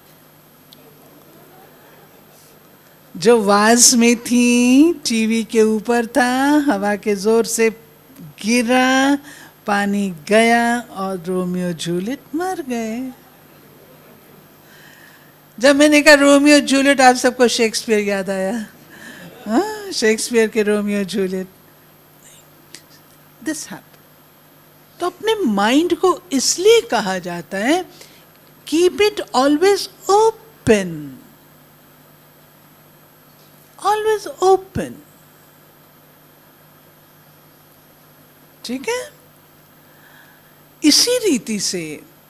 Speaker 1: जो वाज में थी, टीवी के ऊपर था, हवा के जोर से गिरा, पानी गया और रोमियो जूलियट मर गए। जब मैंने कहा रोमियो जूलियट, आप सबको शेक्सपियर याद आया? हाँ, शेक्सपियर के रोमियो जूलियट। This happen. तो अपने माइंड को इसलिए कहा जाता है keep it always open, always open, ठीक है? इसी रीति से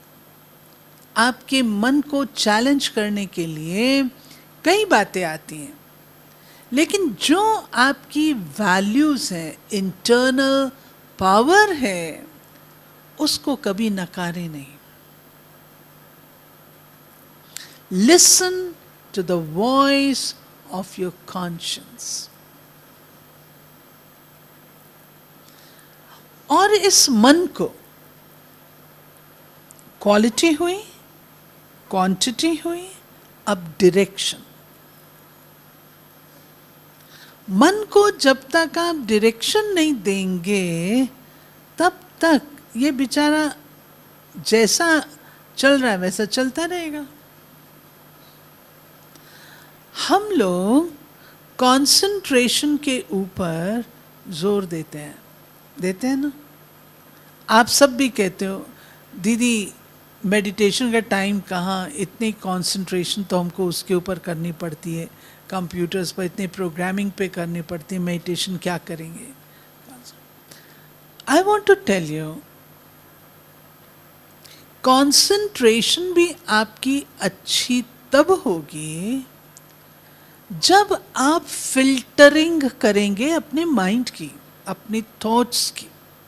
Speaker 1: आपके मन को चैलेंज करने के लिए कई बातें आती हैं, लेकिन जो आपकी वैल्यूज हैं, इंटरनल पावर है, उसको कभी नकारे नहीं। Listen to the voice of your conscience। और इस मन को क्वालिटी हुई, क्वांटिटी हुई, अब डायरेक्शन। मन को जब तक आप डायरेक्शन नहीं देंगे तब तक ये बेचारा जैसा चल रहा है वैसा चलता रहेगा। हम लोग कंसंट्रेशन के ऊपर जोर देते हैं, देते हैं ना। आप सब भी कहते हो दीदी मेडिटेशन का टाइम कहाँ, इतनी कंसंट्रेशन तो हमको उसके ऊपर करनी पड़ती है, कंप्यूटर्स पर इतनी प्रोग्रामिंग पे करनी पड़ती है, मेडिटेशन क्या करेंगे। I want to tell you, concentration भी आपकी अच्छी तब होगी जब आप फिल्टरिंग करेंगे अपने माइंड की, अपनी थॉट्स की।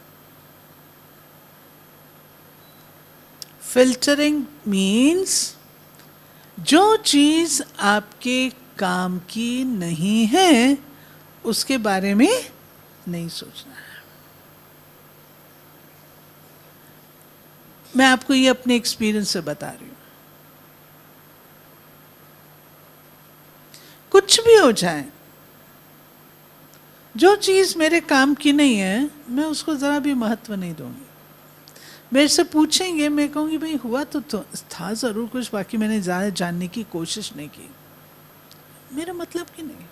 Speaker 1: फिल्टरिंग मीन्स जो चीज आपके काम की नहीं है उसके बारे में नहीं सोचना है। मैं आपको ये अपने एक्सपीरियंस से बता रही हूं। कुछ भी हो जाए, जो चीज मेरे काम की नहीं है मैं उसको जरा भी महत्व नहीं दूंगी। मेरे से पूछेंगे, मैं कहूंगी भाई हुआ तो, तो था जरूर कुछ, बाकी मैंने ज्यादा जानने की कोशिश नहीं की, मेरा मतलब कि नहीं।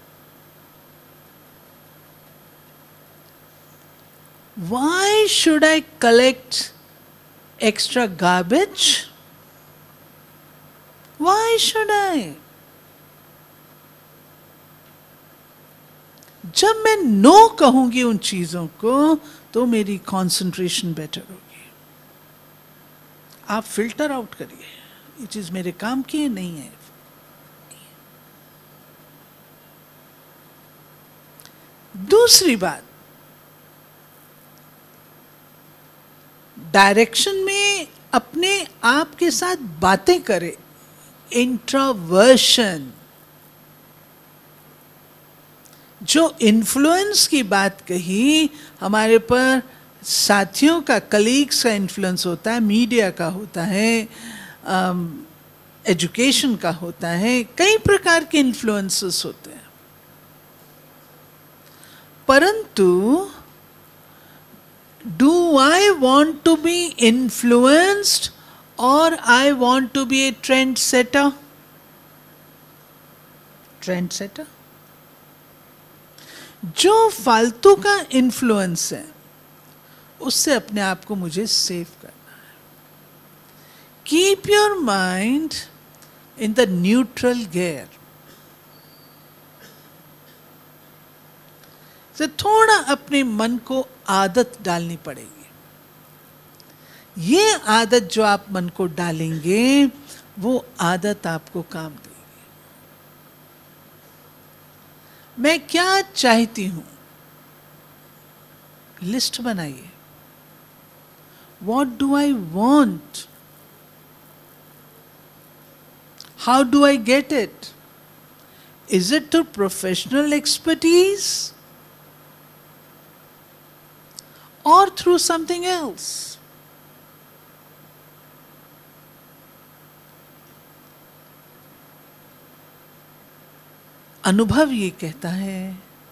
Speaker 1: Why should I collect extra garbage? Why should I? जब मैं नो कहूंगी उन चीजों को तो मेरी कंसंट्रेशन बेटर होगी। आप फिल्टर आउट करिए, ये चीज मेरे काम की नहीं है। दूसरी बात, डायरेक्शन में अपने आप के साथ बातें करें, इंट्रोवर्शन। जो इन्फ्लुएंस की बात कही, हमारे पर साथियों का, कलीग्स का इन्फ्लुएंस होता है, मीडिया का होता है, एजुकेशन का होता है, कई प्रकार के इन्फ्लुएंसेस होते हैं। परंतु do I want to be influenced और I want to be a trend setter? Trend setter. जो फालतू का इन्फ्लुएंस है उससे अपने आप को मुझे सेव करना है। Keep your mind in the neutral gear. तो थोड़ा अपने मन को आदत डालनी पड़ेगी। ये आदत जो आप मन को डालेंगे वो आदत आपको काम देगी। मैं क्या चाहती हूं, लिस्ट बनाइए। What do I want? How do I get it? Is it through professional expertise or through something else? अनुभव ये कहता है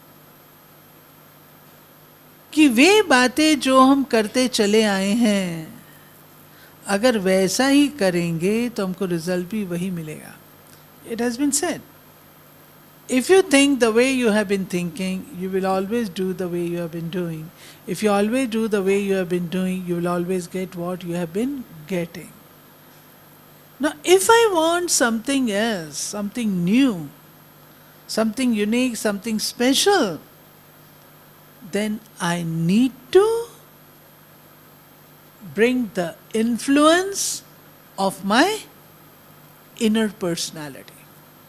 Speaker 1: कि वे बातें जो हम करते चले आए हैं, अगर वैसा ही करेंगे तो हमको रिजल्ट भी वही मिलेगा। It has been said, if you think the way you have been thinking, you will always do the way you have been doing. If you always do the way you have been doing, you will always get what you have been getting. Now, if I want something else, something new, something unique, something special, then I need to bring the influence of my inner personality.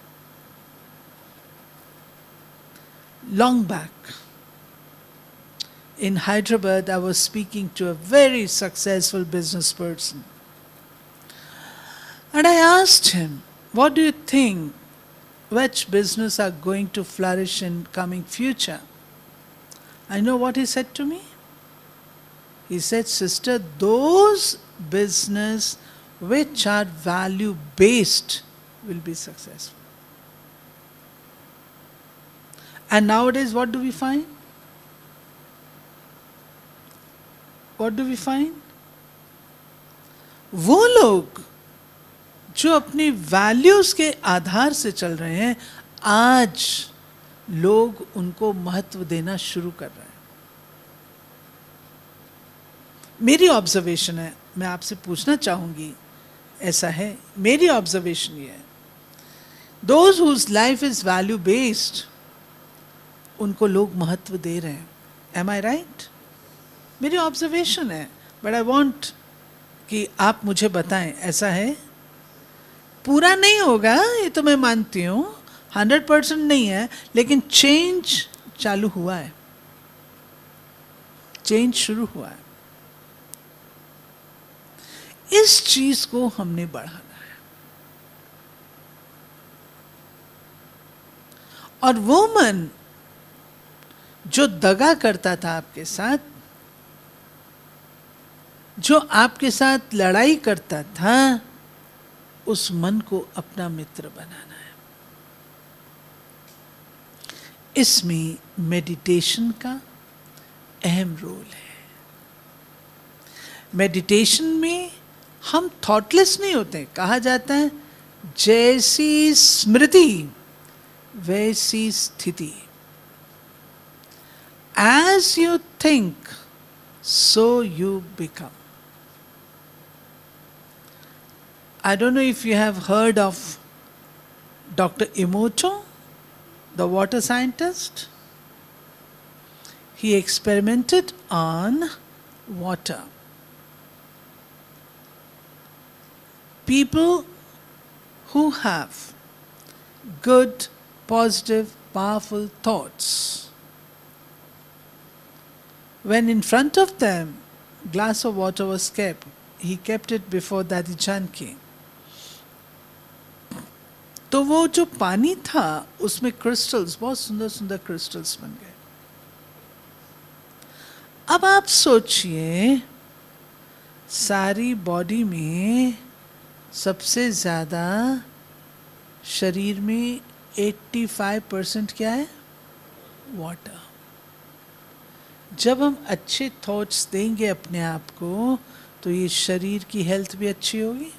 Speaker 1: Long back in Hyderabad, I was speaking to a very successful business person. And I asked him, what do you think, which business are going to flourish in coming future? I know what he said to me. He said, sister, those business which are value based will be successful. And nowadays what do we find? What do we find? वो लोग जो अपनी वैल्यूज के आधार से चल रहे हैं, आज लोग उनको महत्व देना शुरू कर रहे हैं. मेरी ऑब्जर्वेशन है, मैं आपसे पूछना चाहूंगी, ऐसा है, मेरी ऑब्जर्वेशन ये है, those whose life is value based, उनको लोग महत्व दे रहे हैं. Am I right? मेरी ऑब्जर्वेशन है, बट आई वॉन्ट कि आप मुझे बताएं, ऐसा है? पूरा नहीं होगा, ये तो मैं मानती हूँ, हंड्रेड परसेंट नहीं है, लेकिन चेंज चालू हुआ है, चेंज शुरू हुआ है. इस चीज को हमने बढ़ाना है. और वो मन जो दगा करता था आपके साथ, जो आपके साथ लड़ाई करता था, उस मन को अपना मित्र बनाना है. इसमें मेडिटेशन का अहम रोल है. मेडिटेशन में हम थॉटलेस नहीं होते. कहा जाता है जैसी स्मृति वैसी स्थिति. As you think, so you become. I don't know if you have heard of Doctor Emoto, the water scientist. He experimented on water. People who have good, positive, powerful thoughts, when in front of them glass of water was kept, he kept it before Dadi Janki. तो वो जो पानी था उसमें क्रिस्टल्स, बहुत सुंदर सुंदर क्रिस्टल्स बन गए. अब आप सोचिए, सारी बॉडी में सबसे ज्यादा शरीर में पचासी परसेंट क्या है? वाटर. जब हम अच्छे थॉट्स देंगे अपने आप को, तो ये शरीर की हेल्थ भी अच्छी होगी.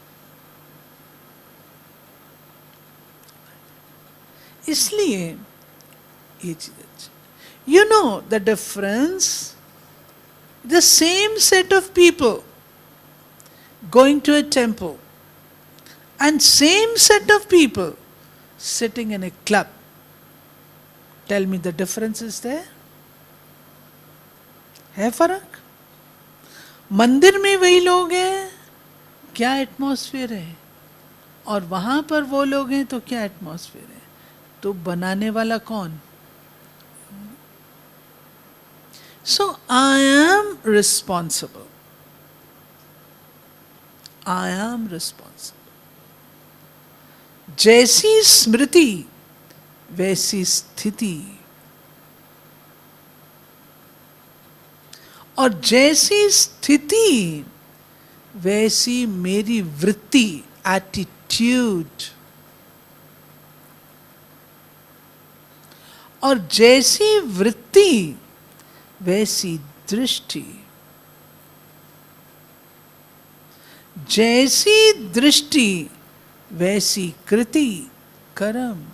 Speaker 1: इसलिए ये चीज अच्छी. You know the difference, the same set of people going to a temple and same set of people sitting in a club. Tell me the difference is there. है फर्क? मंदिर में वही लोग हैं, क्या एटमॉस्फेयर है, और वहां पर वो लोग हैं तो क्या एटमॉस्फेयर है. तो बनाने वाला कौन? So I am responsible. I am responsible. जैसी स्मृति वैसी स्थिति, और जैसी स्थिति वैसी मेरी वृत्ति, एटीट्यूड, और जैसी वृत्ति वैसी दृष्टि, जैसी दृष्टि वैसी कृति, कर्म,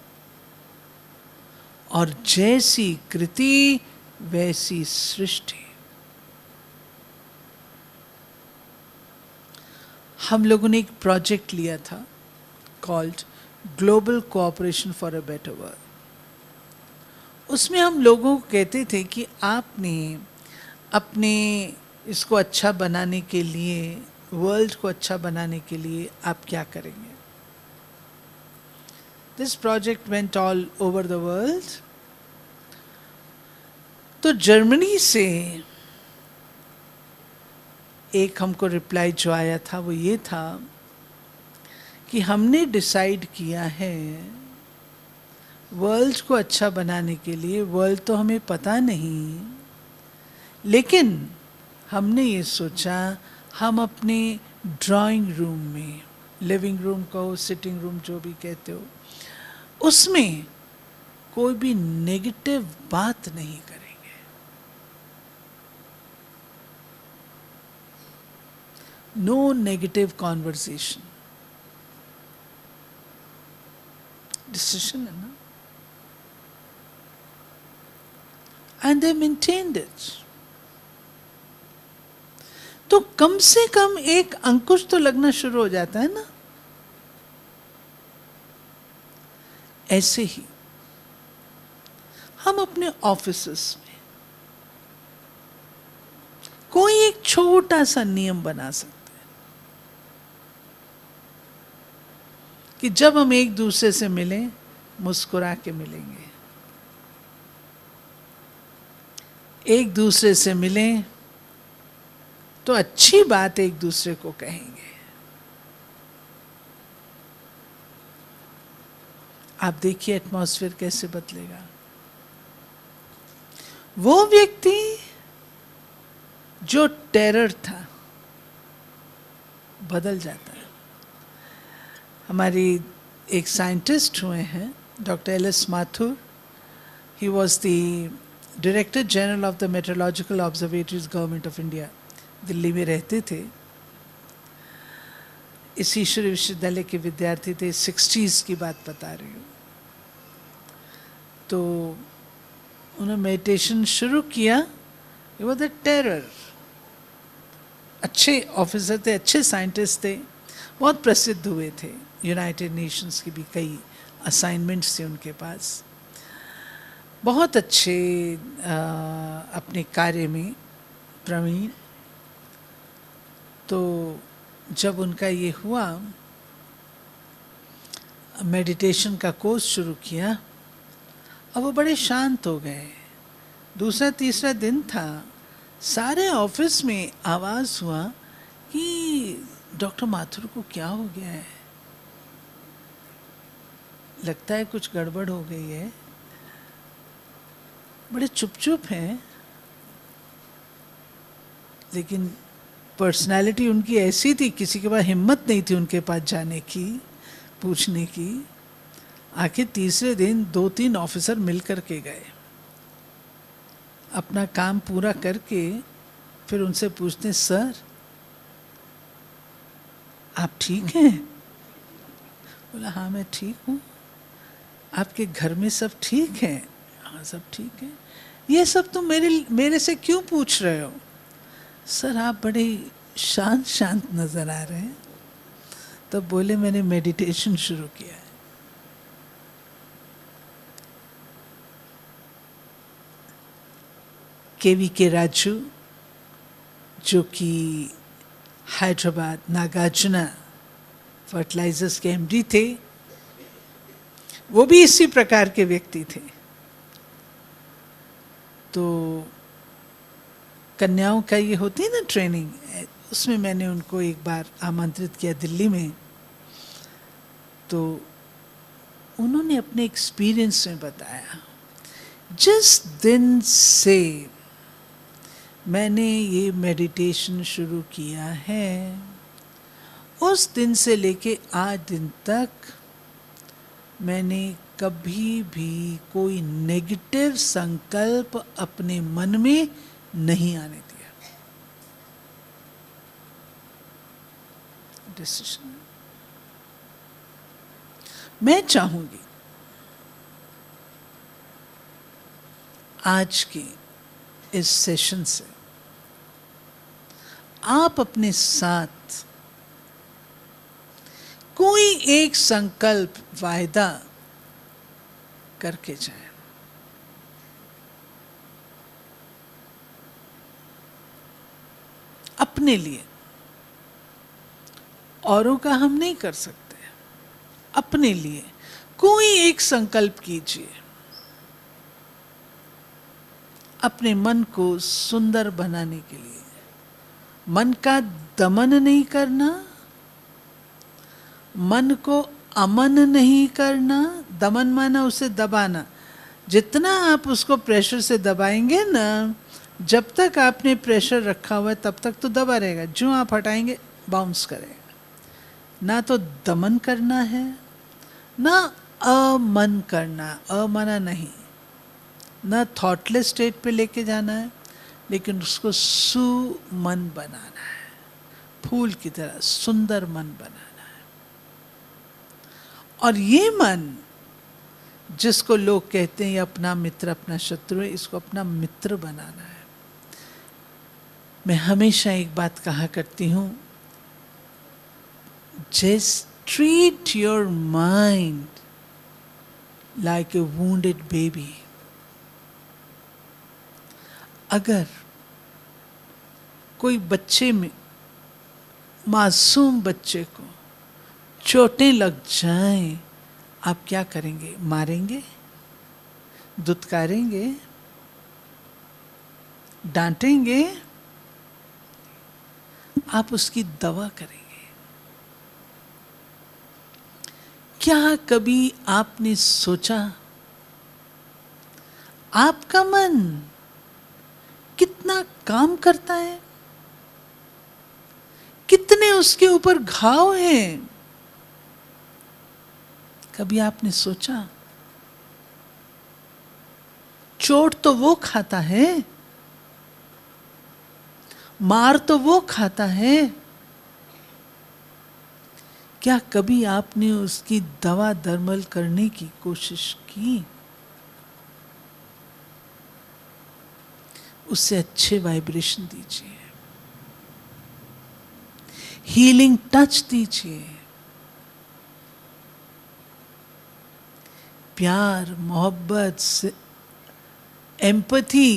Speaker 1: और जैसी कृति वैसी सृष्टि. हम लोगों ने एक प्रोजेक्ट लिया था called global cooperation for a better world. उसमें हम लोगों को कहते थे कि आपने अपने इसको अच्छा बनाने के लिए, वर्ल्ड को अच्छा बनाने के लिए आप क्या करेंगे. This project went all over the world. तो जर्मनी से एक हमको रिप्लाई जो आया था वो ये था कि हमने डिसाइड किया है वर्ल्ड को अच्छा बनाने के लिए. वर्ल्ड तो हमें पता नहीं, लेकिन हमने ये सोचा हम अपने ड्राइंग रूम में, लिविंग रूम कहो, सिटिंग रूम, जो भी कहते हो, उसमें कोई भी नेगेटिव बात नहीं करेंगे। No negative conversation. डिसीजन है ना। And they maintained it. तो कम से कम एक अंकुश तो लगना शुरू हो जाता है ना। ऐसे ही हम अपने ऑफिसेस में कोई एक छोटा सा नियम बना सकते हैं कि जब हम एक दूसरे से मिलें, मुस्कुरा के मिलेंगे, एक दूसरे से मिलें तो अच्छी बात एक दूसरे को कहेंगे। आप देखिए एटमॉस्फेयर कैसे बदलेगा। वो व्यक्ति जो टेरर था बदल जाता है। हमारी एक साइंटिस्ट हुए हैं doctor L S Mathur. He was the director general of the meteorological observatories, government of India. Delhi में रहते थे। इस ईश्वरी विश्वविद्यालय के विद्यार्थी थे। सिक्सटीज़ की बात बता रही हूँ। तो उन्होंने मेडिटेशन शुरू किया। ये वो द टेरर। अच्छे ऑफिसर थे, अच्छे साइंटिस्ट थे, बहुत प्रसिद्ध हुए थे। यूनाइटेड नेशंस की भी कई असाइनमेंट्स थे उनके पास। बहुत अच्छे आ, अपने कार्य में प्रवीण। तो जब उनका ये हुआ, मेडिटेशन का कोर्स शुरू किया, अब वो बड़े शांत हो गए। दूसरा तीसरा दिन था, सारे ऑफिस में आवाज़ हुआ कि डॉक्टर माथुर को क्या हो गया है, लगता है कुछ गड़बड़ हो गई है। बड़े चुप चुप हैं, लेकिन पर्सनालिटी उनकी ऐसी थी, किसी के पास हिम्मत नहीं थी उनके पास जाने की, पूछने की। आखिर तीसरे दिन दो तीन ऑफिसर मिल कर के गए, अपना काम पूरा करके फिर उनसे पूछते, सर आप ठीक हैं? बोला हाँ मैं ठीक हूँ। आपके घर में सब ठीक है? हाँ सब ठीक है। ये सब तुम मेरे मेरे से क्यों पूछ रहे हो? सर आप बड़े शांत शांत नजर आ रहे हैं। तब बोले मैंने मेडिटेशन शुरू किया है। के वी के राजू, जो कि हैदराबाद नागार्जुना फर्टिलाइजर्स के एमडी थे, वो भी इसी प्रकार के व्यक्ति थे। तो कन्याओं का ये होती है ना ट्रेनिंग, उसमें मैंने उनको एक बार आमंत्रित किया दिल्ली में। तो उन्होंने अपने एक्सपीरियंस में बताया, जिस दिन से मैंने ये मेडिटेशन शुरू किया है, उस दिन से लेके आज दिन तक मैंने कभी भी कोई नेगेटिव संकल्प अपने मन में नहीं आने दिया। डिसीजन। मैं चाहूंगी आज के इस सेशन से आप अपने साथ कोई एक संकल्प वायदा करके जाएं। अपने लिए, औरों का हम नहीं कर सकते। अपने लिए कोई एक संकल्प कीजिए। अपने मन को सुंदर बनाने के लिए, मन का दमन नहीं करना, मन को अमन नहीं करना। दमन माना उसे दबाना। जितना आप उसको प्रेशर से दबाएंगे ना, जब तक आपने प्रेशर रखा हुआ है तब तक तो दबा रहेगा। जो आप हटाएंगे बाउंस करेगा। ना तो दमन करना है, ना अमन करना, अमना नहीं, ना थॉटलेस स्टेट पे लेके जाना है, लेकिन उसको सुमन बनाना है, फूल की तरह सुंदर मन बनाना है। और ये मन जिसको लोग कहते हैं ये अपना मित्र अपना शत्रु है, इसको अपना मित्र बनाना है। मैं हमेशा एक बात कहा करती हूं, just treat your mind like a wounded baby. अगर कोई बच्चे में, मासूम बच्चे को चोटें लग जाएं, आप क्या करेंगे? मारेंगे, दुत्कारेंगे, डांटेंगे? आप उसकी दवा करेंगे। क्या कभी आपने सोचा आपका मन कितना काम करता है, कितने उसके ऊपर घाव हैं? कभी आपने सोचा? चोट तो वो खाता है, मार तो वो खाता है, क्या कभी आपने उसकी दवा दरमल करने की कोशिश की? उससे अच्छे वाइब्रेशन दीजिए, हीलिंग टच दीजिए, प्यार, मोहब्बत, एम्पैथी,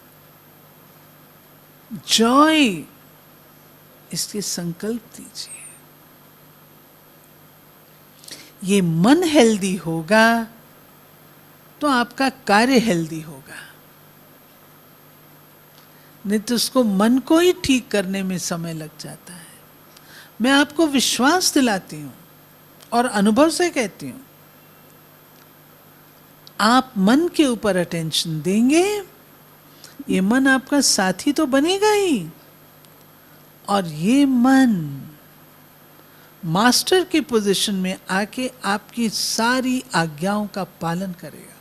Speaker 1: जॉय, इसके संकल्प दीजिए। ये मन हेल्दी होगा तो आपका कार्य हेल्दी होगा, नहीं तो उसको मन को ही ठीक करने में समय लग जाता है। मैं आपको विश्वास दिलाती हूं और अनुभव से कहती हूं, आप मन के ऊपर अटेंशन देंगे, ये मन आपका साथी तो बनेगा ही, और ये मन मास्टर की पोजीशन में आके आपकी सारी आज्ञाओं का पालन करेगा।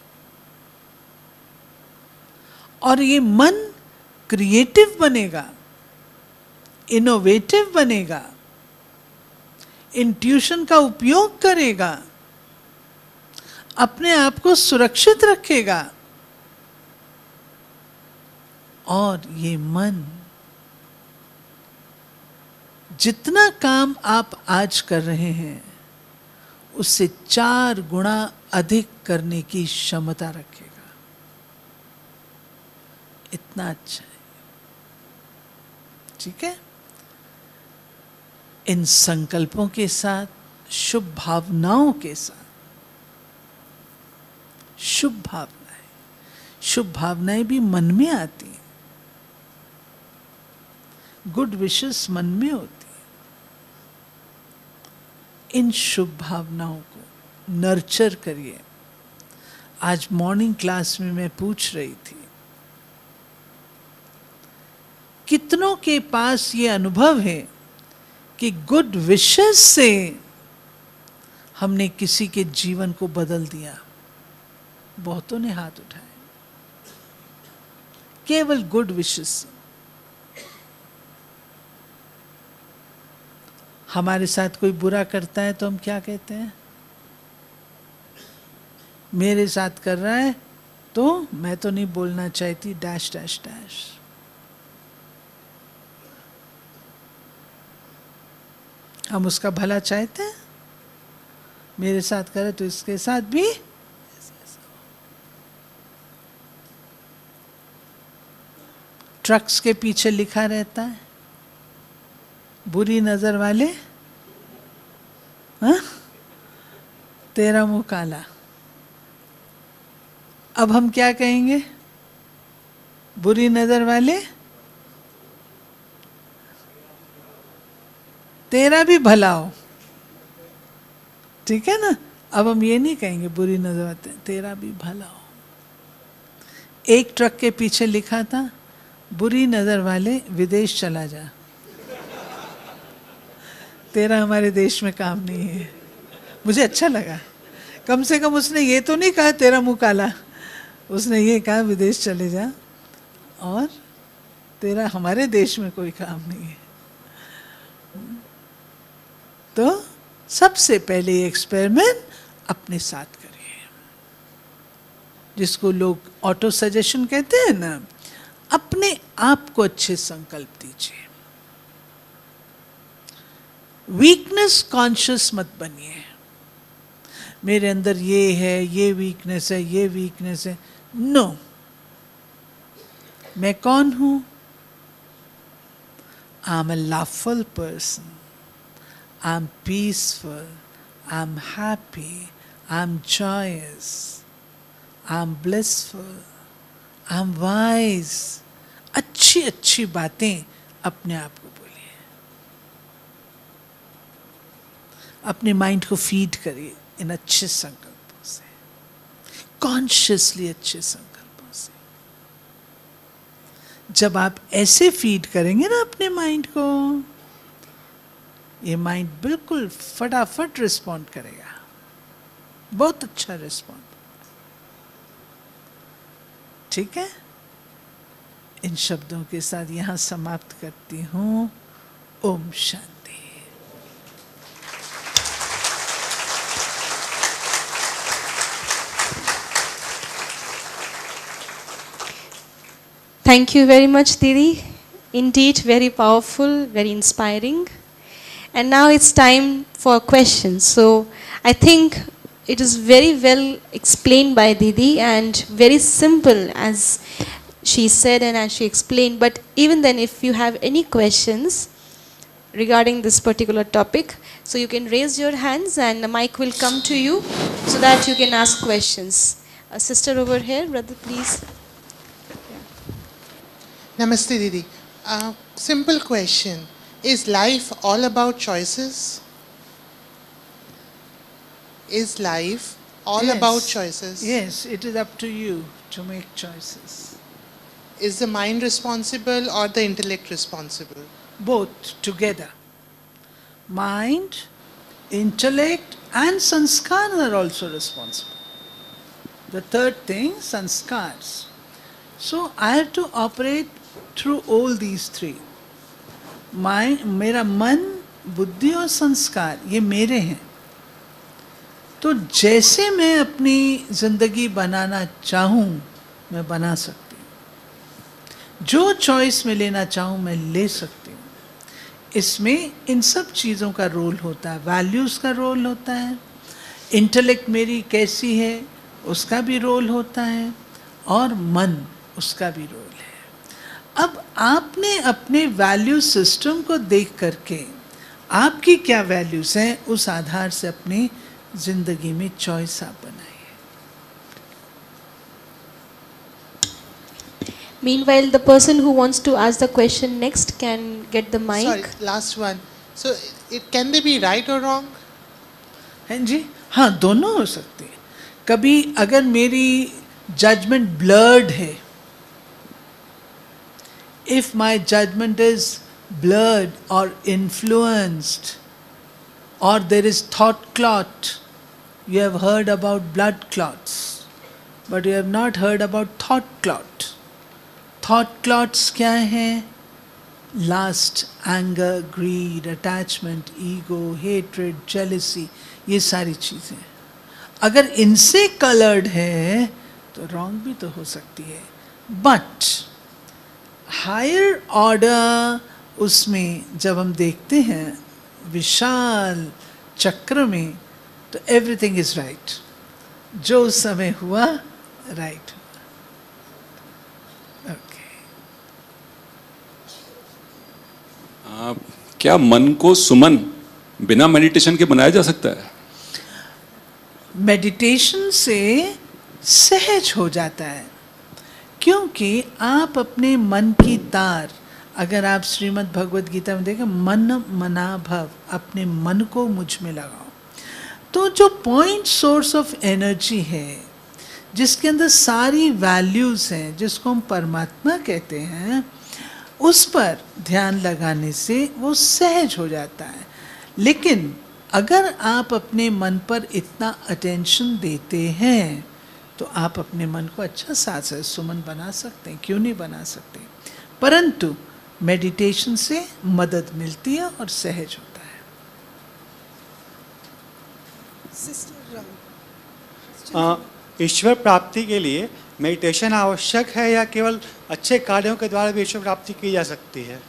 Speaker 1: और ये मन क्रिएटिव बनेगा, इनोवेटिव बनेगा, इंट्यूशन का उपयोग करेगा, अपने आप को सुरक्षित रखेगा। और ये मन जितना काम आप आज कर रहे हैं उससे चार गुना अधिक करने की क्षमता रखेगा। इतना अच्छा है, ठीक है? इन संकल्पों के साथ, शुभ भावनाओं के साथ, शुभ भावनाएं, शुभ भावनाएं भी मन में आती हैं, गुड विशेस मन में होती है। इन शुभ भावनाओं को नर्चर करिए। आज मॉर्निंग क्लास में मैं पूछ रही थी, कितनों के पास ये अनुभव है कि गुड विशेस से हमने किसी के जीवन को बदल दिया? बहुतों ने हाथ उठाए, केवल गुड विशेस। हमारे साथ कोई बुरा करता है तो हम क्या कहते हैं? मेरे साथ कर रहा है तो मैं तो नहीं बोलना चाहती, डैश डैश डैश। हम उसका भला चाहते हैं, मेरे साथ करे तो इसके साथ भी। ट्रक्स के पीछे लिखा रहता है, बुरी नजर वाले हा? तेरा मुंह काला। अब हम क्या कहेंगे? बुरी नजर वाले तेरा भी भला हो, ठीक है ना? अब हम ये नहीं कहेंगे बुरी नजर वाले तेरा भी भला हो। एक ट्रक के पीछे लिखा था, बुरी नजर वाले विदेश चला जा। तेरा हमारे देश में काम नहीं है। मुझे अच्छा लगा, कम से कम उसने ये तो नहीं कहा तेरा मुंह काला, उसने ये कहा विदेश चले जा और तेरा हमारे देश में कोई काम नहीं है। तो सबसे पहले ये एक्सपेरिमेंट अपने साथ करिए, जिसको लोग ऑटो सजेशन कहते हैं ना। अपने आप को अच्छे संकल्प दीजिए। वीकनेस कॉन्शियस मत बनिए, मेरे अंदर ये है, ये वीकनेस है, ये वीकनेस है। No no. मैं कौन हूं? I am a loveful person, I am peaceful, I am happy, I am joyous, I am blissful, I am wise. अच्छी अच्छी बातें अपने आप को बोलिए, अपने माइंड को फीड करिए इन अच्छे संकल्पों से, कॉन्शियसली अच्छे संकल्पों से। जब आप ऐसे फीड करेंगे ना अपने माइंड को, ये माइंड बिल्कुल फटाफट रिस्पॉन्ड करेगा, बहुत अच्छा रिस्पॉन्ड। ठीक है, इन शब्दों के साथ यहां समाप्त करती हूं। Om Shanti.
Speaker 2: Thank you very much, Didi. Indeed, very powerful, very inspiring. And now it's time for questions. So I think it is very well explained by Didi and very simple as she said and as she explained. But even then, if you have any questions regarding this particular topic, so you can raise your hands and the mic will come to you so that you can ask questions. A sister over here, brother, please.
Speaker 3: Namaste, Didi. Uh, simple question. Is life all about choices? Is life all
Speaker 1: Yes.
Speaker 3: about choices?
Speaker 1: Yes, it is up to you to make choices.
Speaker 3: Is the mind responsible or the intellect responsible?
Speaker 1: Both together. Mind, intellect and sanskar are also responsible. The third thing, sanskars. So I have to operate through all these three. My, मेरा मन, बुद्धि और संस्कार ये मेरे हैं। तो जैसे मैं अपनी जिंदगी बनाना चाहूँ मैं बना सकती हूँ, जो चॉइस मैं लेना चाहूँ मैं ले सकती हूँ। इसमें इन सब चीज़ों का रोल होता है, वैल्यूज़ का रोल होता है, इंटेलेक्ट मेरी कैसी है उसका भी रोल होता है, और मन उसका भी रोल है। अब आपने अपने वैल्यू सिस्टम को देख करके आपकी क्या वैल्यूज़ हैं उस आधार से अपनी जिंदगी में चॉइस आप बनाइए।
Speaker 2: Meanwhile, the person who wants to ask the question next can get the mic.
Speaker 3: Sorry, last one. So, it can they be right or wrong?
Speaker 1: हैं जी, हाँ दोनों हो सकते हैं। कभी अगर मेरी जजमेंट ब्लर्ड है, if my judgment is blurred or influenced, or there is thought clot, you have heard about blood clots, but you have not heard about thought clot. Thought clots क्या हैं? Lust, anger, greed, attachment, ego, hatred, jealousy, ये सारी चीज़ें अगर इनसे कलर्ड है तो रॉन्ग भी तो हो सकती है। बट हायर ऑर्डर उसमें जब हम देखते हैं विशाल चक्र में, तो एवरीथिंग इज राइट, जो उस समय हुआ राइट। ओके,
Speaker 4: क्या मन को सुमन बिना मेडिटेशन के बनाया जा सकता है?
Speaker 1: मेडिटेशन से सहज हो जाता है, क्योंकि आप अपने मन की तार, अगर आप श्रीमद् भगवद गीता में देखें, मन मना भव, अपने मन को मुझ में लगाओ, तो जो पॉइंट सोर्स ऑफ एनर्जी है जिसके अंदर सारी वैल्यूज़ हैं, जिसको हम परमात्मा कहते हैं, उस पर ध्यान लगाने से वो सहज हो जाता है। लेकिन अगर आप अपने मन पर इतना अटेंशन देते हैं तो आप अपने मन को अच्छा साथ है सुमन बना सकते हैं, क्यों नहीं बना सकते। परंतु मेडिटेशन से मदद मिलती है और सहज होता है।
Speaker 5: अ, ईश्वर प्राप्ति के लिए मेडिटेशन आवश्यक है या केवल अच्छे कार्यों के द्वारा भी ईश्वर प्राप्ति की जा सकती है?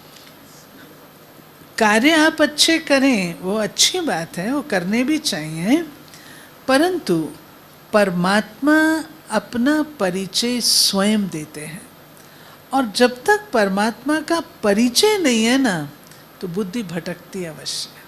Speaker 1: कार्य आप अच्छे करें वो अच्छी बात है, वो करने भी चाहिए, परंतु परमात्मा अपना परिचय स्वयं देते हैं और जब तक परमात्मा का परिचय नहीं है ना तो बुद्धि भटकती अवश्य है।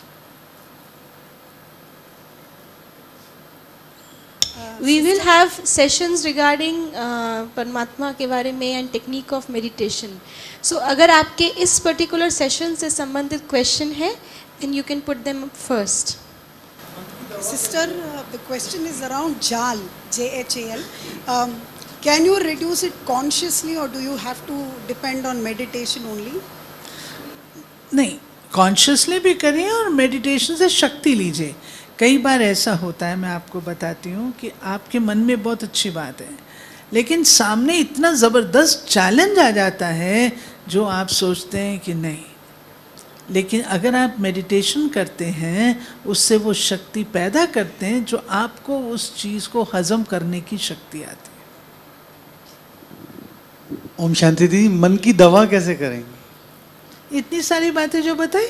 Speaker 2: We will have sessions regarding uh, परमात्मा के बारे में and technique of meditation. So अगर आपके इस particular session से संबंधित question है, then you can put them first.
Speaker 6: Sister, uh, the question is around Jal, J H A L. Um, can you reduce it consciously or do you have to depend on meditation only?
Speaker 1: नहीं, कॉन्शियसली भी करिए और मेडिटेशन से शक्ति लीजिए। कई बार ऐसा होता है, मैं आपको बताती हूँ कि आपके मन में बहुत अच्छी बात है लेकिन सामने इतना ज़बरदस्त चैलेंज आ जाता है जो आप सोचते हैं कि नहीं, लेकिन अगर आप मेडिटेशन करते हैं उससे वो शक्ति पैदा करते हैं जो आपको उस चीज़ को हजम करने की शक्ति आती है।
Speaker 7: ओम शांति दीदी, मन की दवा कैसे करेंगे?
Speaker 1: इतनी सारी बातें जो बताई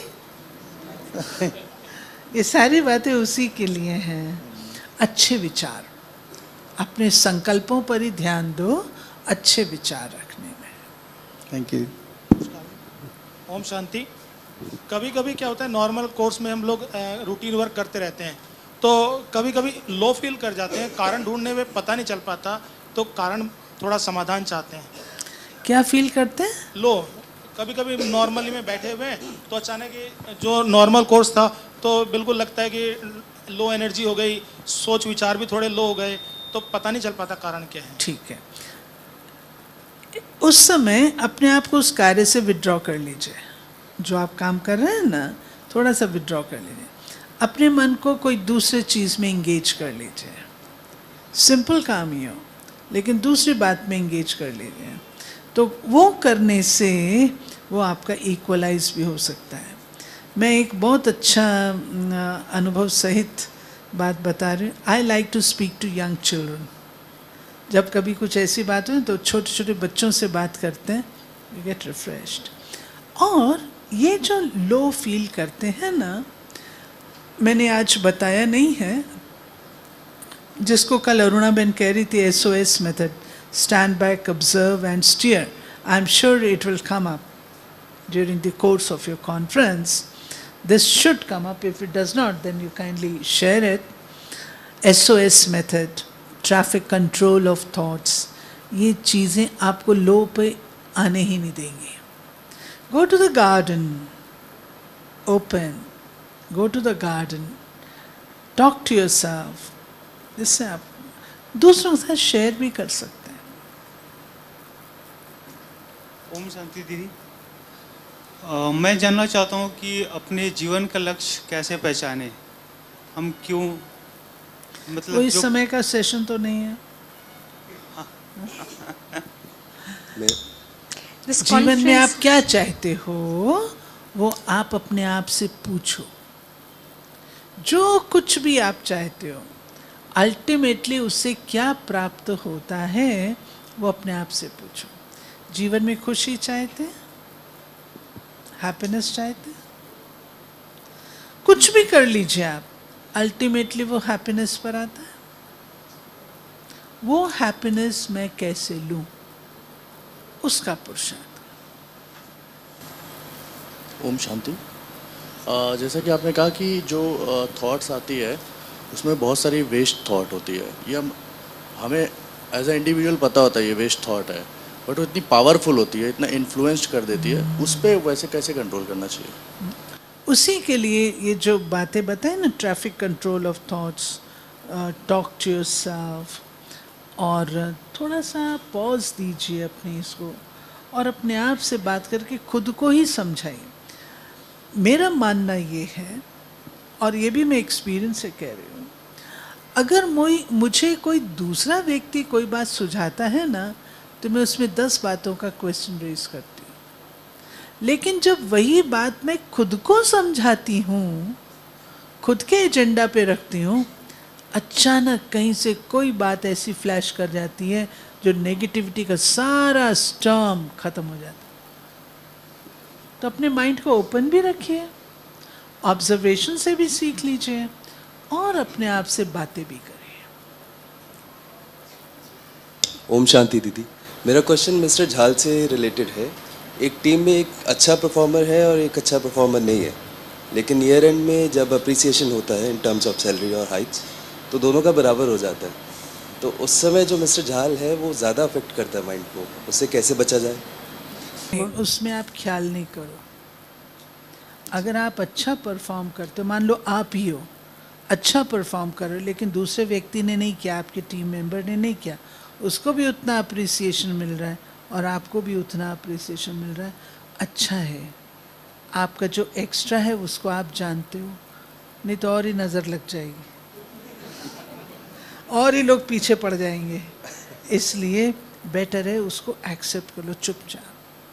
Speaker 1: ये सारी बातें उसी के लिए हैं। अच्छे विचार, अपने संकल्पों पर ही ध्यान दो, अच्छे विचार रखने में।
Speaker 7: Thank you.
Speaker 8: ओम शांति। कभी कभी क्या होता है, नॉर्मल कोर्स में हम लोग रूटीन वर्क करते रहते हैं तो कभी कभी लो फील कर जाते हैं, कारण ढूंढने में पता नहीं चल पाता, तो कारण थोड़ा समाधान चाहते हैं।
Speaker 1: क्या फील करते हैं?
Speaker 8: लो। कभी कभी नॉर्मली में बैठे हुए हैं तो अचानक ही जो नॉर्मल कोर्स था तो बिल्कुल लगता है कि लो एनर्जी हो गई, सोच विचार भी थोड़े लो हो गए, तो पता नहीं चल पाता कारण क्या है।
Speaker 1: ठीक है, उस समय अपने आप को उस कार्य से विड्रॉ कर लीजिए। जो आप काम कर रहे हैं ना, थोड़ा सा विड्रॉ कर लीजिए, अपने मन को कोई दूसरे चीज़ में इंगेज कर लीजिए। सिंपल काम ही हो लेकिन दूसरी बात में इंगेज कर लीजिए, तो वो करने से वो आपका इक्वलाइज भी हो सकता है। मैं एक बहुत अच्छा अनुभव सहित बात बता रही हूँ। I like to speak to young children. जब कभी कुछ ऐसी बात हो तो छोटे छोटे बच्चों से बात करते हैं, यू गेट रिफ्रेश्ड। और ये जो लो फील करते हैं ना, मैंने आज बताया नहीं है, जिसको कल अरुणा बेन कह रही थी S O S method, stand back, observe and steer. I am sure it will come up during the course of your conference. This should come up. If it does not, then you kindly share it. S O S method, traffic control of thoughts, ये चीज़ें आपको लो पे आने ही नहीं देंगी। Go to the garden, open, go to the garden, talk to yourself. जिससे आप दूसरों के साथ शेयर भी कर सकते हैं।
Speaker 5: ओम शांति दीदी, Uh, मैं जानना चाहता हूँ कि अपने जीवन का लक्ष्य कैसे पहचाने, हम क्यों, मतलब
Speaker 1: वो इस समय का सेशन तो नहीं है। जीवन में आप क्या चाहते हो वो आप अपने आप से पूछो। जो कुछ भी आप चाहते हो अल्टीमेटली उससे क्या प्राप्त होता है वो अपने आप से पूछो। जीवन में खुशी चाहते हैं, हैप्पीनेस चाहते हैं, कुछ भी कर लीजिए आप, अल्टीमेटली वो हैप्पीनेस पर आता है। वो हैप्पीनेस मैं कैसे लूं, उसका पुरुषार्थ।
Speaker 9: ओम शांति। uh, जैसा कि आपने कहा कि जो थॉट्स uh, आती है उसमें बहुत सारी वेस्ट थॉट होती है, ये हम हमें एज ए इंडिविजुअल पता होता है ये वेस्ट थॉट है, बट वो इतनी पावरफुल होती है, इतना इन्फ्लुएंस कर देती है, उस पर वैसे कैसे कंट्रोल करना चाहिए?
Speaker 1: उसी के लिए ये जो बातें बताए ना, traffic control of thoughts, talk to yourself, और थोड़ा सा पॉज दीजिए अपने इसको और अपने आप से बात करके खुद को ही समझाइए। मेरा मानना ये है और ये भी मैं एक्सपीरियंस से कह रही हूँ, अगर मुझे कोई दूसरा व्यक्ति कोई बात सुझाता है ना, तो मैं उसमें दस बातों का क्वेश्चन रेज करती हूँ, लेकिन जब वही बात मैं खुद को समझाती हूँ, खुद के एजेंडा पे रखती हूँ, अचानक कहीं से कोई बात ऐसी फ्लैश कर जाती है जो नेगेटिविटी का सारा स्टॉर्म खत्म हो जाता है। तो अपने माइंड को ओपन भी रखिए, ऑब्जर्वेशन से भी सीख लीजिए और अपने आप से बातें भी करिए।
Speaker 10: ओम शांति दीदी, मेरा क्वेश्चन मिस्टर झाल से रिलेटेड है। एक टीम में एक अच्छा परफॉर्मर है और एक अच्छा परफॉर्मर नहीं है, लेकिन ईयर एंड में जब अप्रिसिएशन होता है इन टर्म्स ऑफ सैलरी और हाइट्स, तो दोनों का बराबर हो जाता है। तो उस समय जो मिस्टर झाल है वो ज़्यादा अफेक्ट करता है माइंड को, उससे कैसे बचा जाए?
Speaker 1: उसमें आप ख्याल नहीं करो। अगर आप अच्छा परफॉर्म करते हो, मान लो आप ही हो, अच्छा परफॉर्म कर रहे हो, लेकिन दूसरे व्यक्ति ने नहीं किया, आपके टीम मेंबर ने नहीं किया, उसको भी उतना अप्रिसिएशन मिल रहा है और आपको भी उतना अप्रिसिएशन मिल रहा है, अच्छा है। आपका जो एक्स्ट्रा है उसको आप जानते हो, नहीं तो और ही नज़र लग जाएगी और ही लोग पीछे पड़ जाएंगे। इसलिए बेटर है उसको एक्सेप्ट कर लो चुपचाप,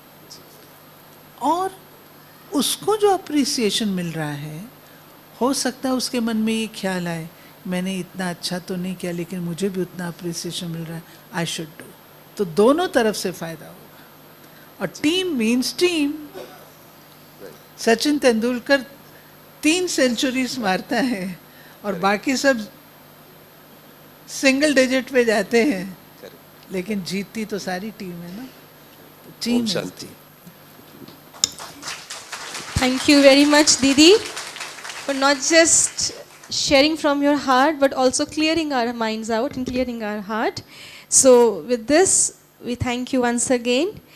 Speaker 1: और उसको जो अप्रिसिएशन मिल रहा है, हो सकता है उसके मन में ये ख्याल आए, मैंने इतना अच्छा तो नहीं किया लेकिन मुझे भी उतना अप्रिसिएशन मिल रहा है, आई शुड डू। तो दोनों तरफ से फ़ायदा होगा। और team means team. Sachin Tendulkar तीन सेंचुरीज मारता है और बाकी सब सिंगल डिजिट पे जाते हैं, लेकिन जीतती तो सारी टीम है ना। टीम शांति।
Speaker 2: Thank you very much, Didi, for not just sharing from your heart, but also clearing our minds out and clearing our heart. So with this, we thank you once again.